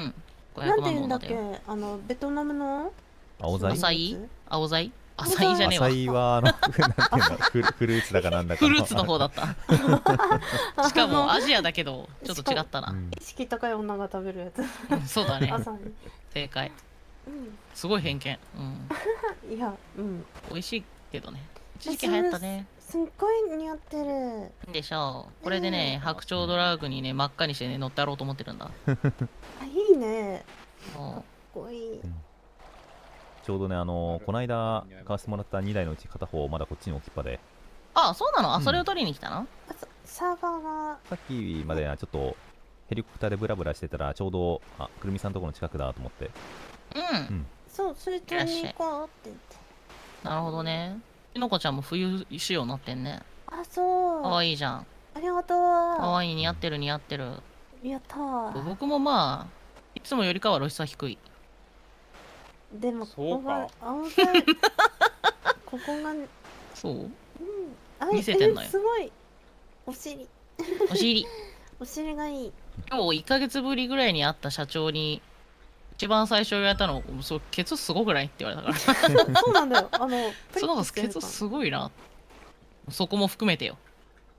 なんて言うんだっけ、ベトナムの。 青菜。 青菜。浅いじゃねえわ。 浅いはなんていうんだフルーツだかなんだか。 フルーツの方だった。しかもアジアだけどちょっと違ったな。 意識高い女が食べるやつ。 そうだね。正解。すごい偏見。 いや、 美味しいけどね。一時期流行ったね。 すっごい似合ってる。 でしょう。これでね、白鳥ドラッグにね真っ赤にしてね乗ってやろうと思ってるんだ。 いいね。かっこいい。 ちょうどね、この間買わせてもらった2台のうち片方まだこっちに置きっぱで。 あ、そうなの？あ、それを取りに来たの？ サーバーが。 さっきまでちょっとヘリコプターでブラブラしてたらちょうどくるみさんのところの近くだと思って。 そう、それ取りに行こうって言って。 なるほどね。きのこちゃんも冬仕様になってんね。 あ、そう。 かわいいじゃん。 ありがとう。 かわいい、似合ってる似合ってる。 やったー。 僕もまあいつもよりかは露出は低い。 でもここが青がここがそう？見せてんのよ。 すごいお尻お尻がいい。 今日1ヶ月ぶりぐらいに会った社長に一番最初言われたの、そうケツすごくないって言われたから。 そうなんだよ。 そのケツすごいな。そこも含めてよ。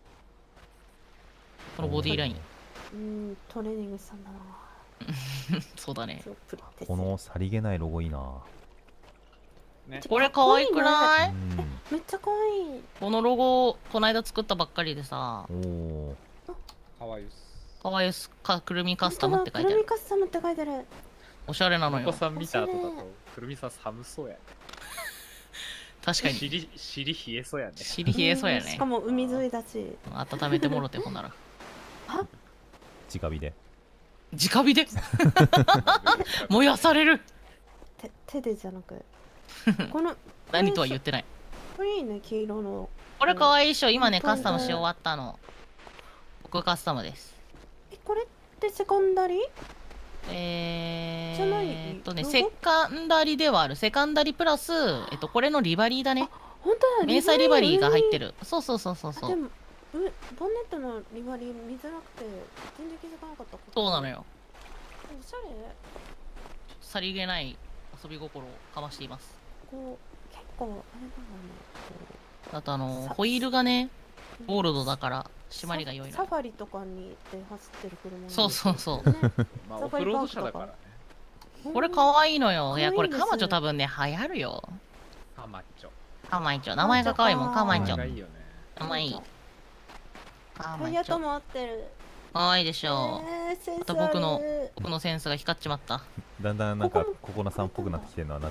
このボディライン。 トレーニングしたんだな。 そうだね。 このさりげないロゴいいな。 これ可愛くない？ めっちゃ可愛い。 このロゴこの間作ったばっかりでさ。 可愛いっす。 可愛いっす。くるみカスタムって書いてある。 くるみカスタムって書いてある。 おしゃれなのよ。 お子さん見た後だとくるみさん寒そうやね。 確かに。 尻冷えそうやね。 尻冷えそうやね。 しかも海沿いだし。 温めてもろてほんなら。 直火で。 直火で燃やされる。 手でじゃなくこの何とは言ってない。 これいいね、黄色の。 これ可愛いっしょ。今ねカスタムし終わったの。僕カスタムです。 これってセカンダリー？ じゃないセカンダリではある。セカンダリプラスこれのリバリーだね。 本当だ。 迷彩リバリーが入ってる。そうそうそうそうそう。 でもボンネットのリバリー見づらくて全然気づかなかった。 そうなのよ。 おしゃれ。 さりげない遊び心をかましています。 こう結構あれだもんね。 あとホイールがねゴールドだから締まりが良いの。 サファリとかにで走ってる車。 そうそうそう。 まあオフロード車だからね。 これ可愛いのよ。いやこれカマチョ多分ね流行るよ。 カマチョ。 カマチョ名前が可愛いもん。カマチョ。名前いい。 タイヤとも合ってる。 可愛いでしょう。あと僕のセンスが光っちまった。 だんだんなんかココナさんっぽくなってきてるのはなぜ？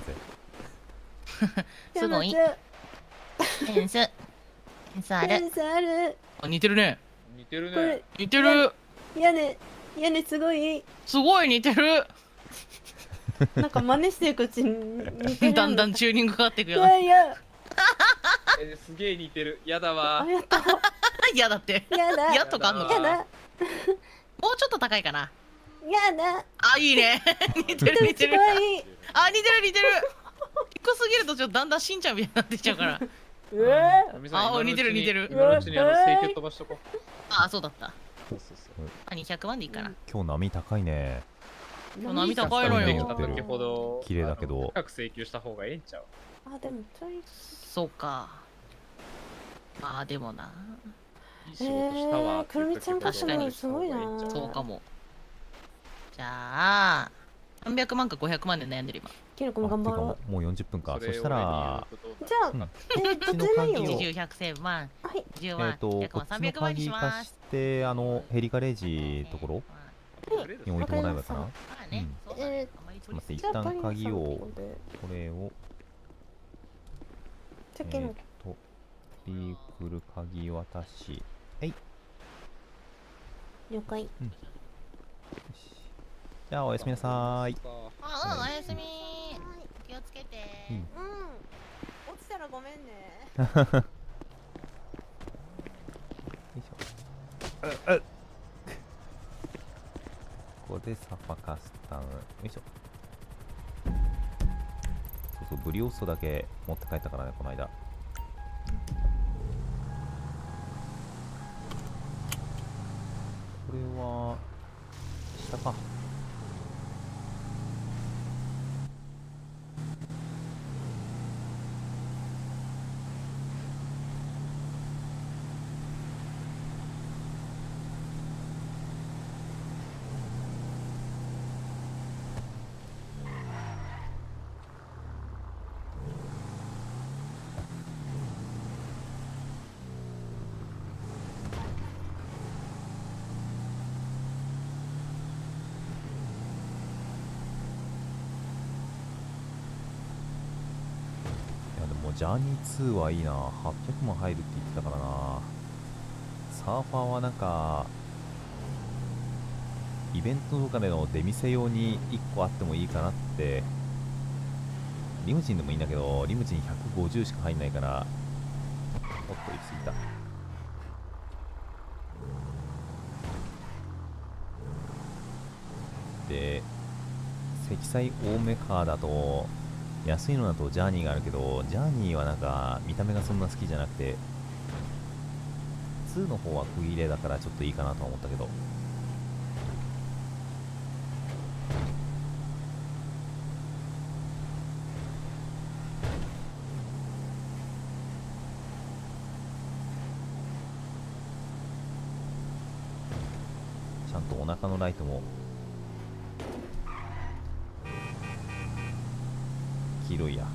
すごい。センスある。似てるね。 似てるね。 似てる。 屋根すごい。 すごい似てる。 なんか真似していくうちに似てる。 だんだんチューニングかかっていくよ。 いや。 すげえ似てる。やだわ。 やだって。やっとかあんのか。もうちょっと高いかな。 やだ。 あ、いいね。似てる似てる。あ、似てる似てる。低すぎるとちょっとだんだんしんちゃんみたいになってきちゃうから。あ、似てる似てる。 今のうちに請求飛ばしとこう。 あ、そうだった。あ、200万でいいかな。 今日波高いね。 今日波高いのよ。 先ほど綺麗だけど。 高く請求した方がええんちゃう。 あ、でもちょい。 そうか。あ、でもな。 いい仕事したわ。 くるみちゃん確かにすごいな。 そうかも。じゃあ300万か500万で悩んでる今。 キノコも頑張ろう。もう40分か。そしたらじゃあ突然ないよ。 20、100、1000万。10万。100万、300万にします。 でヘリガレージところに置いてもらえばかな。待って一旦鍵をこれをリーフル鍵渡し。 了解。 じゃあおやすみなさーい。 おやすみ。気をつけて。 落ちたらごめんね。 よいしょ。ここでサファカスタム。よいしょ。そうそう、ブリオッソだけ持って帰ったからね、この間。これは下か。ジャーニー2はいいな。800万入るって言ってたからな。サーファーはなんかイベントとかでの出店用に1個あってもいいかなって。リムジンでもいいんだけど、リムジン150しか入んないから。おっと、行き過ぎた。で、積載多めカーだと安いのだとジャーニーがあるけど、ジャーニーはなんか見た目がそんな好きじゃなくて、2の方は区切れだからちょっといいかなと思ったけど。ちゃんとお腹のライトも黄色いや。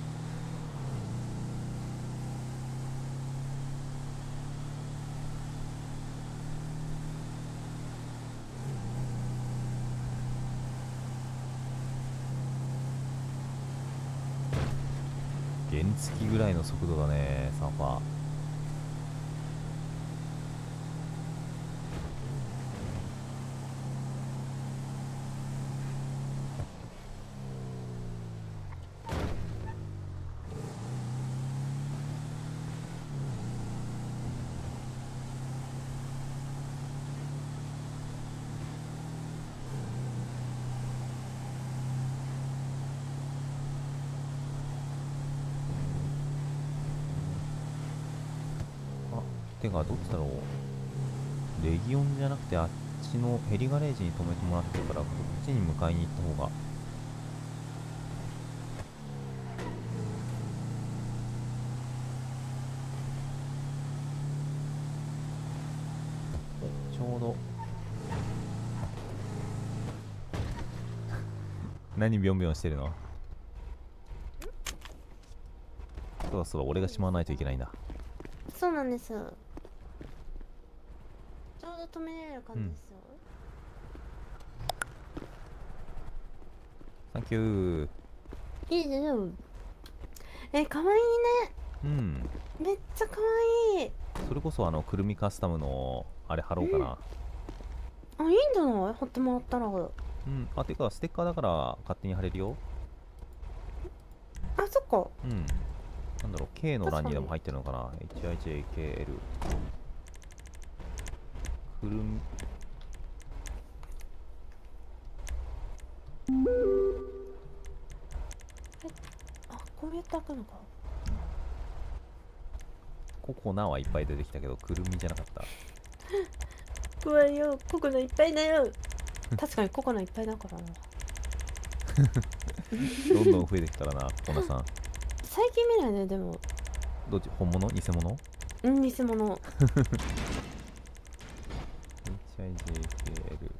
原付ぐらいの速度だね、サーファー。てかどっちだろう。レギオンじゃなくてあっちのヘリガレージに止めてもらってるから、こっちに迎えに行った方が。ちょうど何ビョンビョンしてるの。そろそろ俺がしまわないといけないんだ。 そうなんです。ちょうど止めれる感じですよ。 サンキュー。 いいね。かわいいね。めっちゃかわいい。 それこそくるみカスタムのあれ貼ろうかな。 あ、いいんじゃない？貼ってもらったら。 あ、てかステッカーだから勝手に貼れるよ。 あ、そっか。 なんだろう、K の欄にでも入ってるのかな。HIJKL。くるみ。 あ、こうやって開くのか。 ココナはいっぱい出てきたけど、くるみじゃなかった。 怖いよ、ココナいっぱいだよ。確かにココナいっぱいだからな。 どんどん増えてきたらな、ココナさん。 最近見ないね、でも。 どっち？本物？偽物？ 偽物。 HIJKL。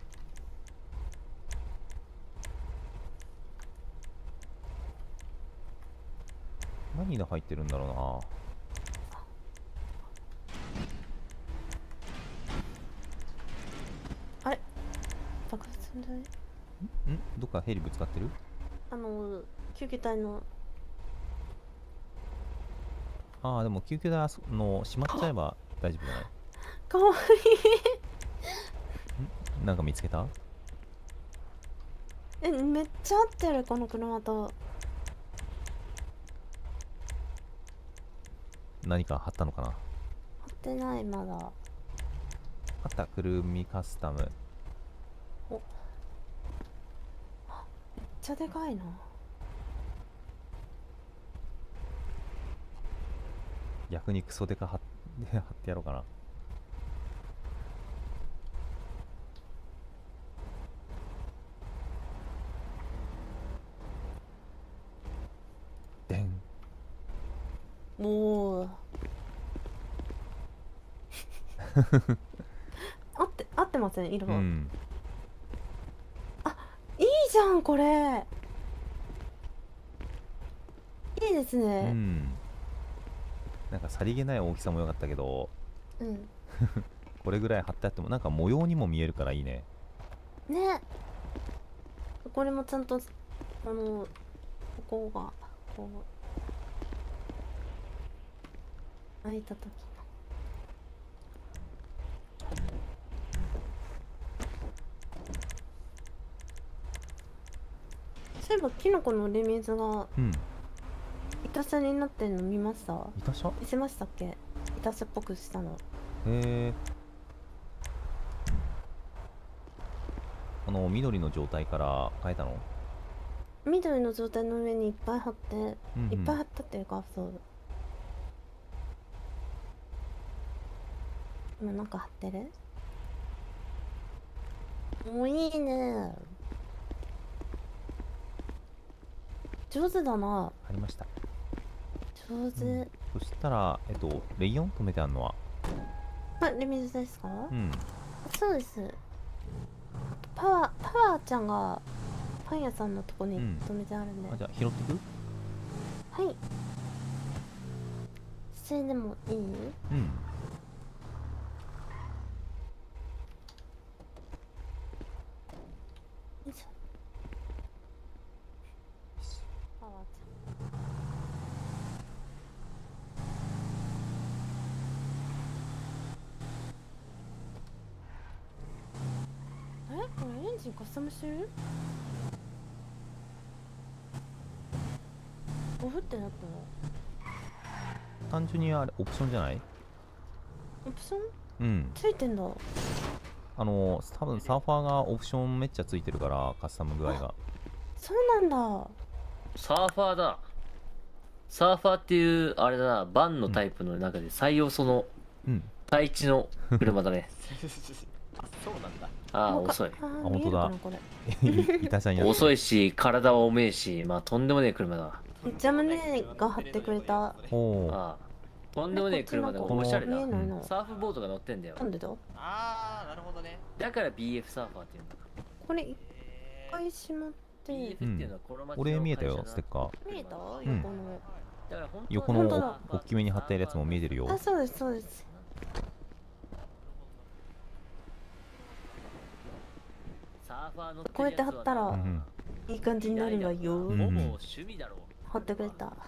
何で入ってるんだろうな。 あれ？爆発するんじゃない？ どっかヘリぶつかってる？ 救急隊の。 ああ、でも救急隊の閉まっちゃえば大丈夫じゃない？ かわいい。 なんか見つけた？ めっちゃ合ってる、この車と。 何か貼ったのかな。貼ってない、まだ。 あった、くるみカスタム。 お、めっちゃでかいな。 逆にクソデカ貼ってやろうかな。でん。 おー合ってません、色は。あ、いいじゃんこれ。いいですね。 なんかさりげない大きさも良かったけど、 うん。 これぐらい貼ってあってもなんか模様にも見えるからいいね。 ね。これもちゃんとここがこう開いた時の。そういえばキノコのレミズが板車になってんの見ました？ 板車？ 見せましたっけ？板車っぽくしたの。 へえ。緑の状態から変えたの？ 緑の状態の上にいっぱい貼って、いっぱい貼ったっていうか、そう。今なんか貼ってる？もういいね。上手だな。 ありました。 上手。 そしたらレイオン止めてあるのは？ あ、レミズですか？ うん。 そうです。パワーちゃんがパン屋さんのとこに止めてあるんで。 じゃあ拾ってく？ はい。それでもいい？うん。よいしょ。パワーちゃん。これエンジンカスタムしてる？オフってなったの？ 単純にあれオプションじゃない？ オプション？ うん。 ついてんだ。 多分サーファーがオプションめっちゃついてるからカスタム具合が。 そうなんだ。 サーファーだ。サーファーっていうあれだな、バンのタイプの中で最要素の対地の車だね。 あ、そうなんだ。 ああ、遅い。 本当だ。板車になってる。 遅いし、体は重いし、まあとんでもねえ車だ。 ジャムネが貼ってくれた。 おああ、とんでもねえ車だ。おしゃれだ。 見えないの？ サーフボードが乗ってんだよ。 なんでだ？ ああ、なるほどね。 だから BF サーファーっていうんだ。 これ一回しまって。 BF っていうのはこの街の俺見えたよ、ステッカー。 見えた？ 横の大きめに貼ってあるやつも見えてるよ。 あ、そうですそうです。こうやって貼ったらいい感じになるわよ。貼ってくれた。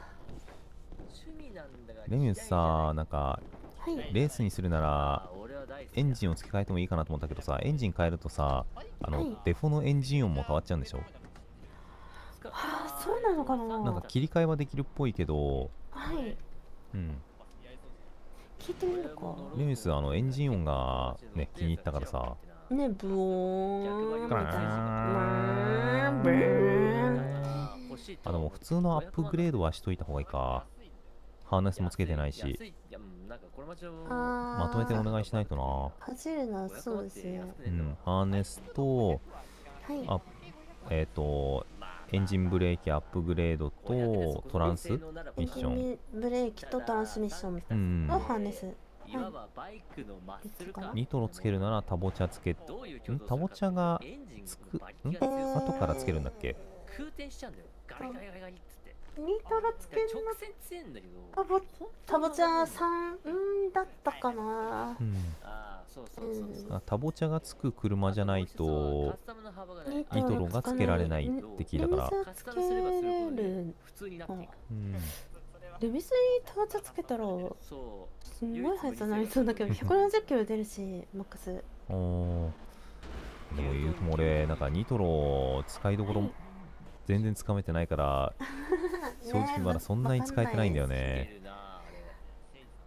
レミュスさ、なんかレースにするならエンジンを付け替えてもいいかなと思ったけどさ、エンジン変えるとさ、デフォのエンジン音も変わっちゃうんでしょ？ はあ、そうなのかな。 なんか切り替えはできるっぽいけど。 はい。 うん。 聞いてみるか。 レミュスエンジン音がね気に入ったからさ。 ね、ブオーンみたいな。 でも普通のアップグレードはしといた方がいいか。ハーネスもつけてないし。まとめてお願いしないとな。 走るのはそうですよ。 うん、ハーネスと、エンジンブレーキアップグレードとトランスミッション。 ブレーキとトランスミッションのハーネス。 ニトロつけるならタボチャつけ、タボチャがつく、後からつけるんだっけ？ ニトロつけるのタボチャ3だったかな。 タボチャがつく車じゃないとニトロがつけられないって聞いたから。 レミスにタボチャつけたらすんごい速さになりそうだけど170キロ出るしマックス。 でも言うとも俺なんかニトロ使いどころ全然つかめてないから正直まだそんなに使えてないんだよね。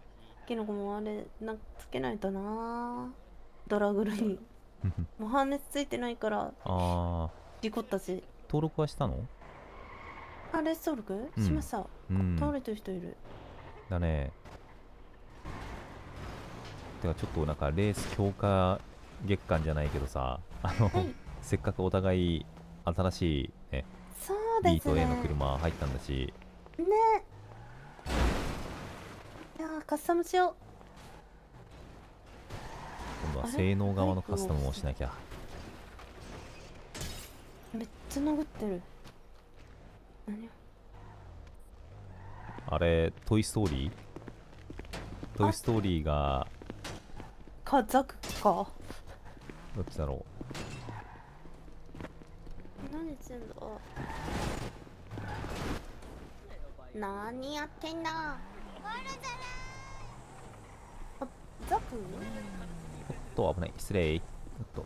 キノコもあれなんかつけないとな。ドラグルにもうハーネスついてないから事故ったし。 登録はしたの？ あ、レース登録しました。倒れてる人いる。 だね。てかちょっとなんかレース強化月間じゃないけどさ、せっかくお互い新しいね、B と A の車入ったんだしね。いやカスタムしよう。 今度は性能側のカスタムをしなきゃ。 めっちゃ殴ってる。何？ あれ、トイ・ストーリー？トイ・ストーリーがザクか。 どっちだろう。何してんだ。何やってんだ。あ、ザク？ おっと危ない、失礼。おっと。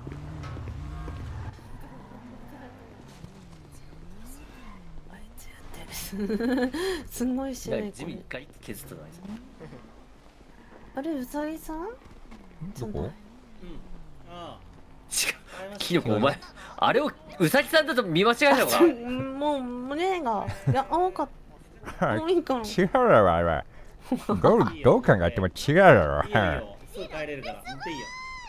すんごいしない。 地味にガリッと削ったのあいつ。 あれ、うさぎさん？ どこ？ キノコお前あれをうさぎさんだと見間違えたのか？ もう胸が青かった。もういいかな。 違うだろあれ。どう考えても違うだろ。 すぐ帰れるから。乗っていいよ。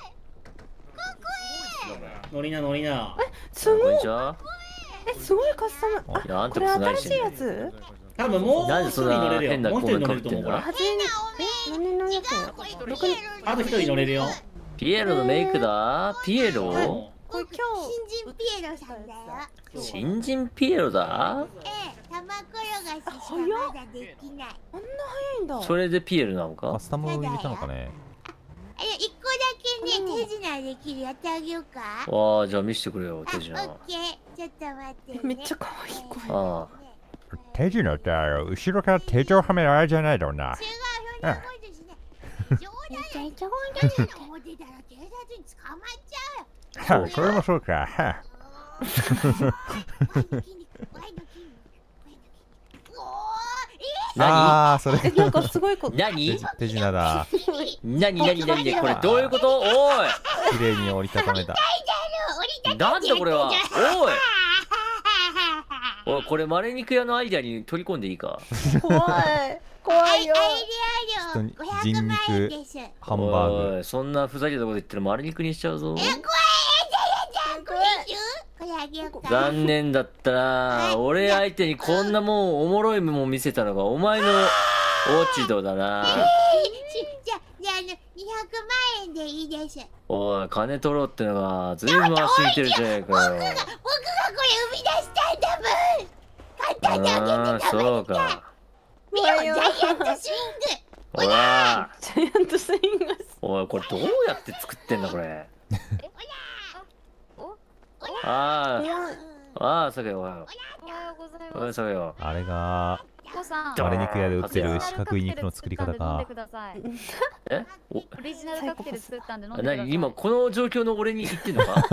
乗りな乗りな。 すごい。 すごいカスタム。あ、これ新しいやつ？ 多分もう一人乗れるよ。もう一人乗れると思う。これ。 何のやつ？ あと一人乗れるよ。 ピエロのメイクだ。ピエロ？ これ今日新人ピエロさんだよ。 新人ピエロだ？ 玉転がししかまだできない。 あんな早いんだ。 それでピエロなのか？ カスタム入れたのかね。 一個だけね手品できるやってあげようか。 わあ、じゃあ見せてくれよ手品。 オッケー、ちょっと待ってね。 めっちゃ可愛い声。 ああ。 手品って後ろから手錠はめられじゃないだろうな。 違う、そんなことしない。冗談だよ。手品の方出たら警察に捕まっちゃうよ。 それもそうか。 ああ、それ。 なんかすごいこと。 何？ 手品だ。 何これどういうこと？おい。 綺麗に折りたためた。 なんだこれは。おい。おい、これ丸肉屋のアイデアに取り込んでいいか？ 怖い。怖いよ。 人肉ハンバーグ。 そんなふざけたこと言ったら丸肉にしちゃうぞ。残念だったな。俺相手にこんなもんおもろいもん見せたのがお前の落ち度だな。 じゃあ200万円でいいです。 おい、金取ろうってのがずいぶん足見てるじゃねえかよ。 僕がこれ生み出したんだもん。簡単にあげてたそうか。 見よ、ジャイアントスイング。 ほら。 ジャイアントスイング。 おい、これどうやって作ってんだこれ。ああ、さけよ。おはようございます。さけよ。 あれが丸肉屋で売ってる四角い肉の作り方か。 え？ オリジナルカクテル作ったんで飲んでください。 何今この状況の俺に言ってんのか？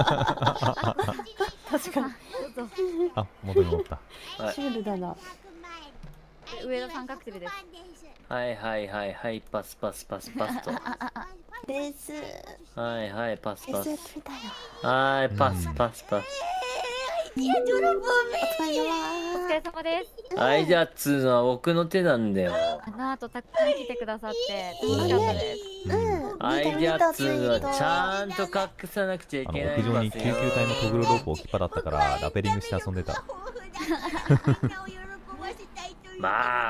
確かに。 あ、戻った。 シュールだな。 上田さんカクテルです。 はいパスと。 レース。 はいパス。 レースやってみたよ。 はいパス。 いや、泥棒め。 お疲れ様です。 アイデアっつうのは僕の手なんだよ。 あの後たくさん来てくださって楽しかったです。 アイデアっつうのはちゃんと隠さなくちゃいけないんですよ。 屋上に救急隊のトグロロープを引っ張ったからラペリングして遊んでた。 ま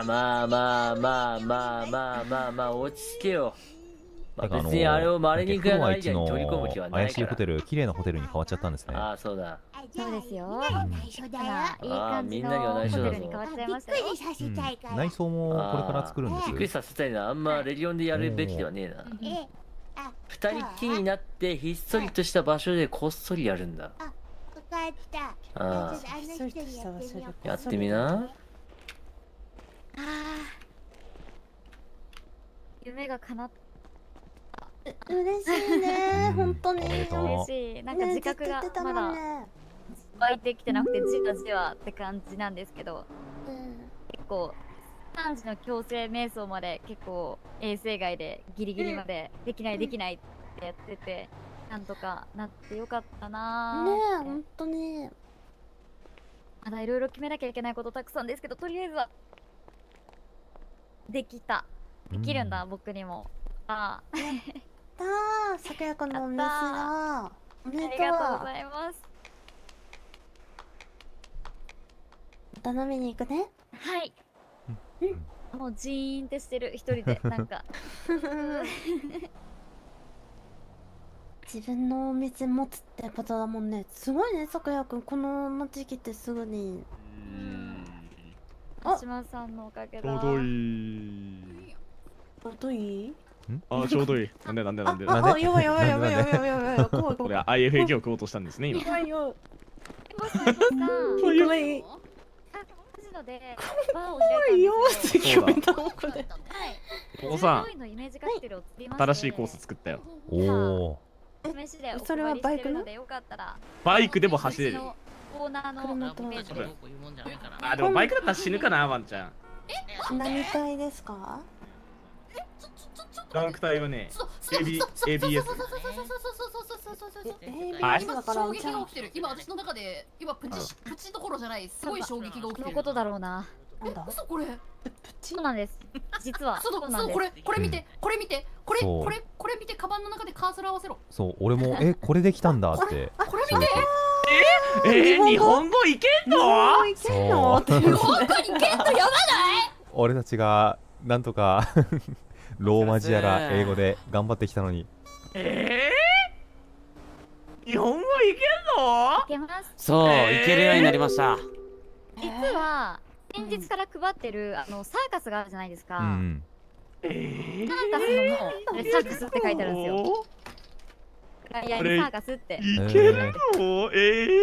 あ落ち着けよ。別にあれを丸肉屋のアイデアに取り込む気はないから。 怪しいホテル、綺麗なホテルに変わっちゃったんですね。 ああ、そうだ。 そうですよ。 いい感じのホテルに変わっちゃいましたよ。 内装もこれから作るんです。 びっくりさせたいな。あんまレリオンでやるべきではねえな。二人きりになってひっそりとした場所でこっそりやるんだ。 あ、分かった。 ああ。やってみな。 夢が叶った。 嬉しいね、本当に。 嬉しい。なんか自覚がまだ湧いてきてなくてじわじわって感じなんですけど、結構 3時の強制瞑想まで結構衛生外でギリギリまでできないできないってやってて、なんとかなってよかったなー。 ねえ、ほんとに。 まだいろいろ決めなきゃいけないことたくさんですけど、とりあえずはできた。できるんだ、僕にも。ああ。 さくやくんのお店だ。おめでとう。 ありがとうございます。 また飲みに行くね。 はい。もうジーンってしてる、一人で、なんか。 自分のお店持つってことだもんね。すごいね、さくやくん。この時期ってすぐに。 あ、島さんのおかげだ。 ちょうどいい。 ちょうどいい？ あ、ちょうどいい。なんで。 あ、やばい。 これ IFAK を食おうとしたんですね、今。 やばいよ。 怖い。 ので、 怖いよって決めた。 ここさ、新しいコース作ったよ。 おお。 それはバイクの？ バイクでも走れる。 オーナーのイメージで。 あ、でもバイクだったら死ぬかな、ワンちゃん。 何体ですか？ ランク帯はね、ABS。 衝撃が起きてる。今私の中でプチどころじゃない、すごい衝撃が起きてる。 のことだろうな。 嘘これ。 そうなんです。実は。 そうこれ見て、これ見て、これ見て、カバンの中でカーソル合わせろ。 そう、俺もこれできたんだって。 これ見て。 日本語いけんの？ いけんの？ 日本語いけんのやばない？ 俺たちがなんとかローマ字やら英語で頑張ってきたのに。 日本語いけんの？ いけます。 そう、いけるようになりました。 実は先日から配ってるサーカスがあるじゃないですか。サーカスのサーカスって書いてあるんですよ。フライヤーにサーカスって。 いけるの？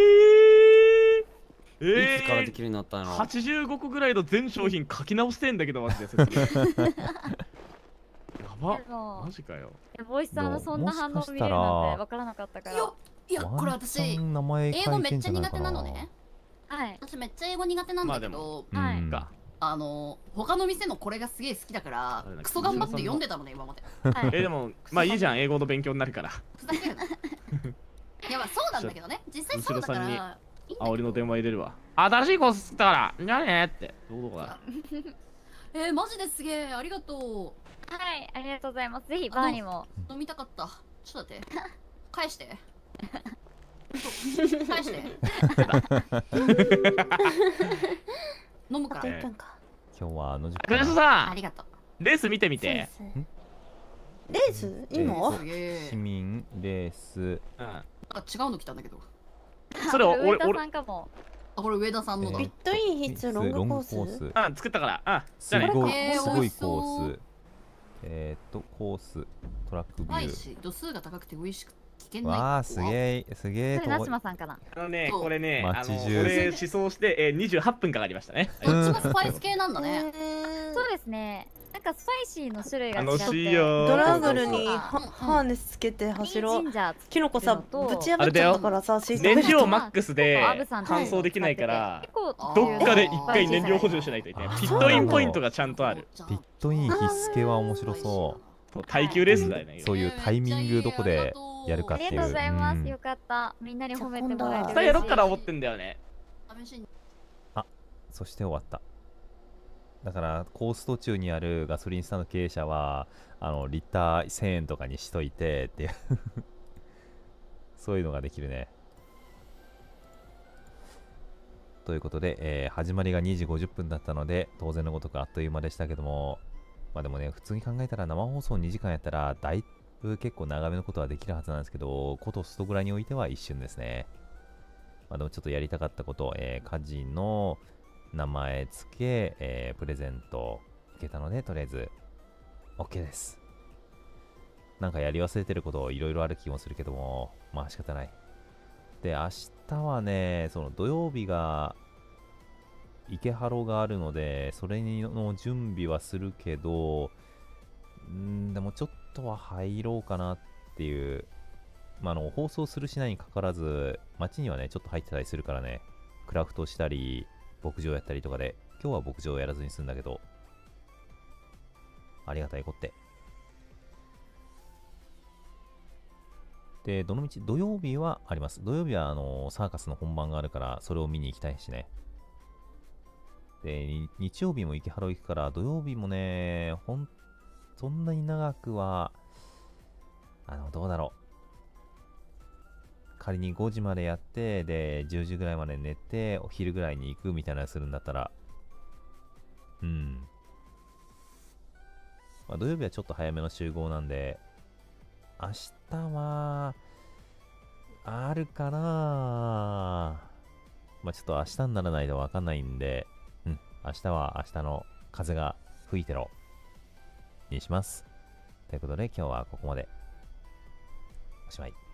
いつからできるようになったの ？85個ぐらいの全商品書き直してんだけど、マジで。やば、マジかよ。 ボイスさんのそんな反応見れるなんてわからなかったから。 いや、これ私、英語めっちゃ苦手なのね。はい。私めっちゃ英語苦手なんだけど、他の店のこれがすげえ好きだから、クソ頑張って読んでたのね、今まで。 でも、まあいいじゃん、英語の勉強になるから。 ふざけるな。いや、まあそうなんだけどね。実際そうだから。 あ、俺の電話入れるわ。新しいコース作ったから、じゃあねって。どこだ。 マジですげえ、ありがとう。はい、ありがとうございます。ぜひバーにも。 飲みたかった。ちょっと待って。返して。返して。飲むから。 今日はクレスさん。 ありがとう。 レース見てみて。 レース？今？ 市民レース。 なんか違うの来たんだけど。 それ上田さんかも。 あ、これ上田さんのだ。 ビットイン必須ロングコース。 あ、作ったから。あ、 すごいコース。コーストラックビュー。 度数が高くて美味しく危険ない。 わあ、すげえ。 それナシマさんかな。 これね、これ試走して28分かかりましたね。 こっちもスパイス系なんだね。 そうですね。なんかスパイシーの種類が違って。 楽しいよ。 ドラグルにハーネスつけて走ろう。キノコさ、ぶち破っちゃったからさ、 燃料マックスで乾燥できないから、どっかで一回燃料補充しないといけない。ピットインポイントがちゃんとある。 ピットイン必須系は面白そう。 耐久レースだよね。 そういうタイミングどこでやるかっていう。 ありがとうございます。よかった。みんなに褒めてもらえて。 さあやろっから思ってんだよね。 あ、そして終わった。だからコース途中にあるガソリンスタンド経営者はリッター1000円とかにしといてっていうそういうのができるね。ということで、始まりが2時50分だったので当然のごとくあっという間でしたけども、まあでもね、普通に考えたら生放送2時間やったらだいぶ結構長めのことはできるはずなんですけど、ことストグラにおいては一瞬ですね。まあでもちょっとやりたかったこと、家事の名前付け、プレゼント受けたので、とりあえず OK です。なんかやり忘れてることいろいろある気もするけども、まあ仕方ない。で、明日はね、その土曜日が池ハロがあるので、それの準備はするけど、でもちょっとは入ろうかなっていう、まあ放送するしないにかかわらず、街にはね、ちょっと入ってたりするからね、クラフトしたり、牧場やったりとかで、今日は牧場をやらずに済んだけど、 ありがたいこって。で、どのみち土曜日はあります。土曜日はサーカスの本番があるから、それを見に行きたいしね。で、日曜日も池原行くから、土曜日もね、そんなに長くは、どうだろう。仮に5時までやって、で、10時ぐらいまで寝て、お昼ぐらいに行くみたいなのするんだったら、まあ、土曜日はちょっと早めの集合なんで、明日は、あるかな。まあ、ちょっと明日にならないとわかんないんで、明日は明日の風が吹いてろにします。ということで今日はここまで。おしまい。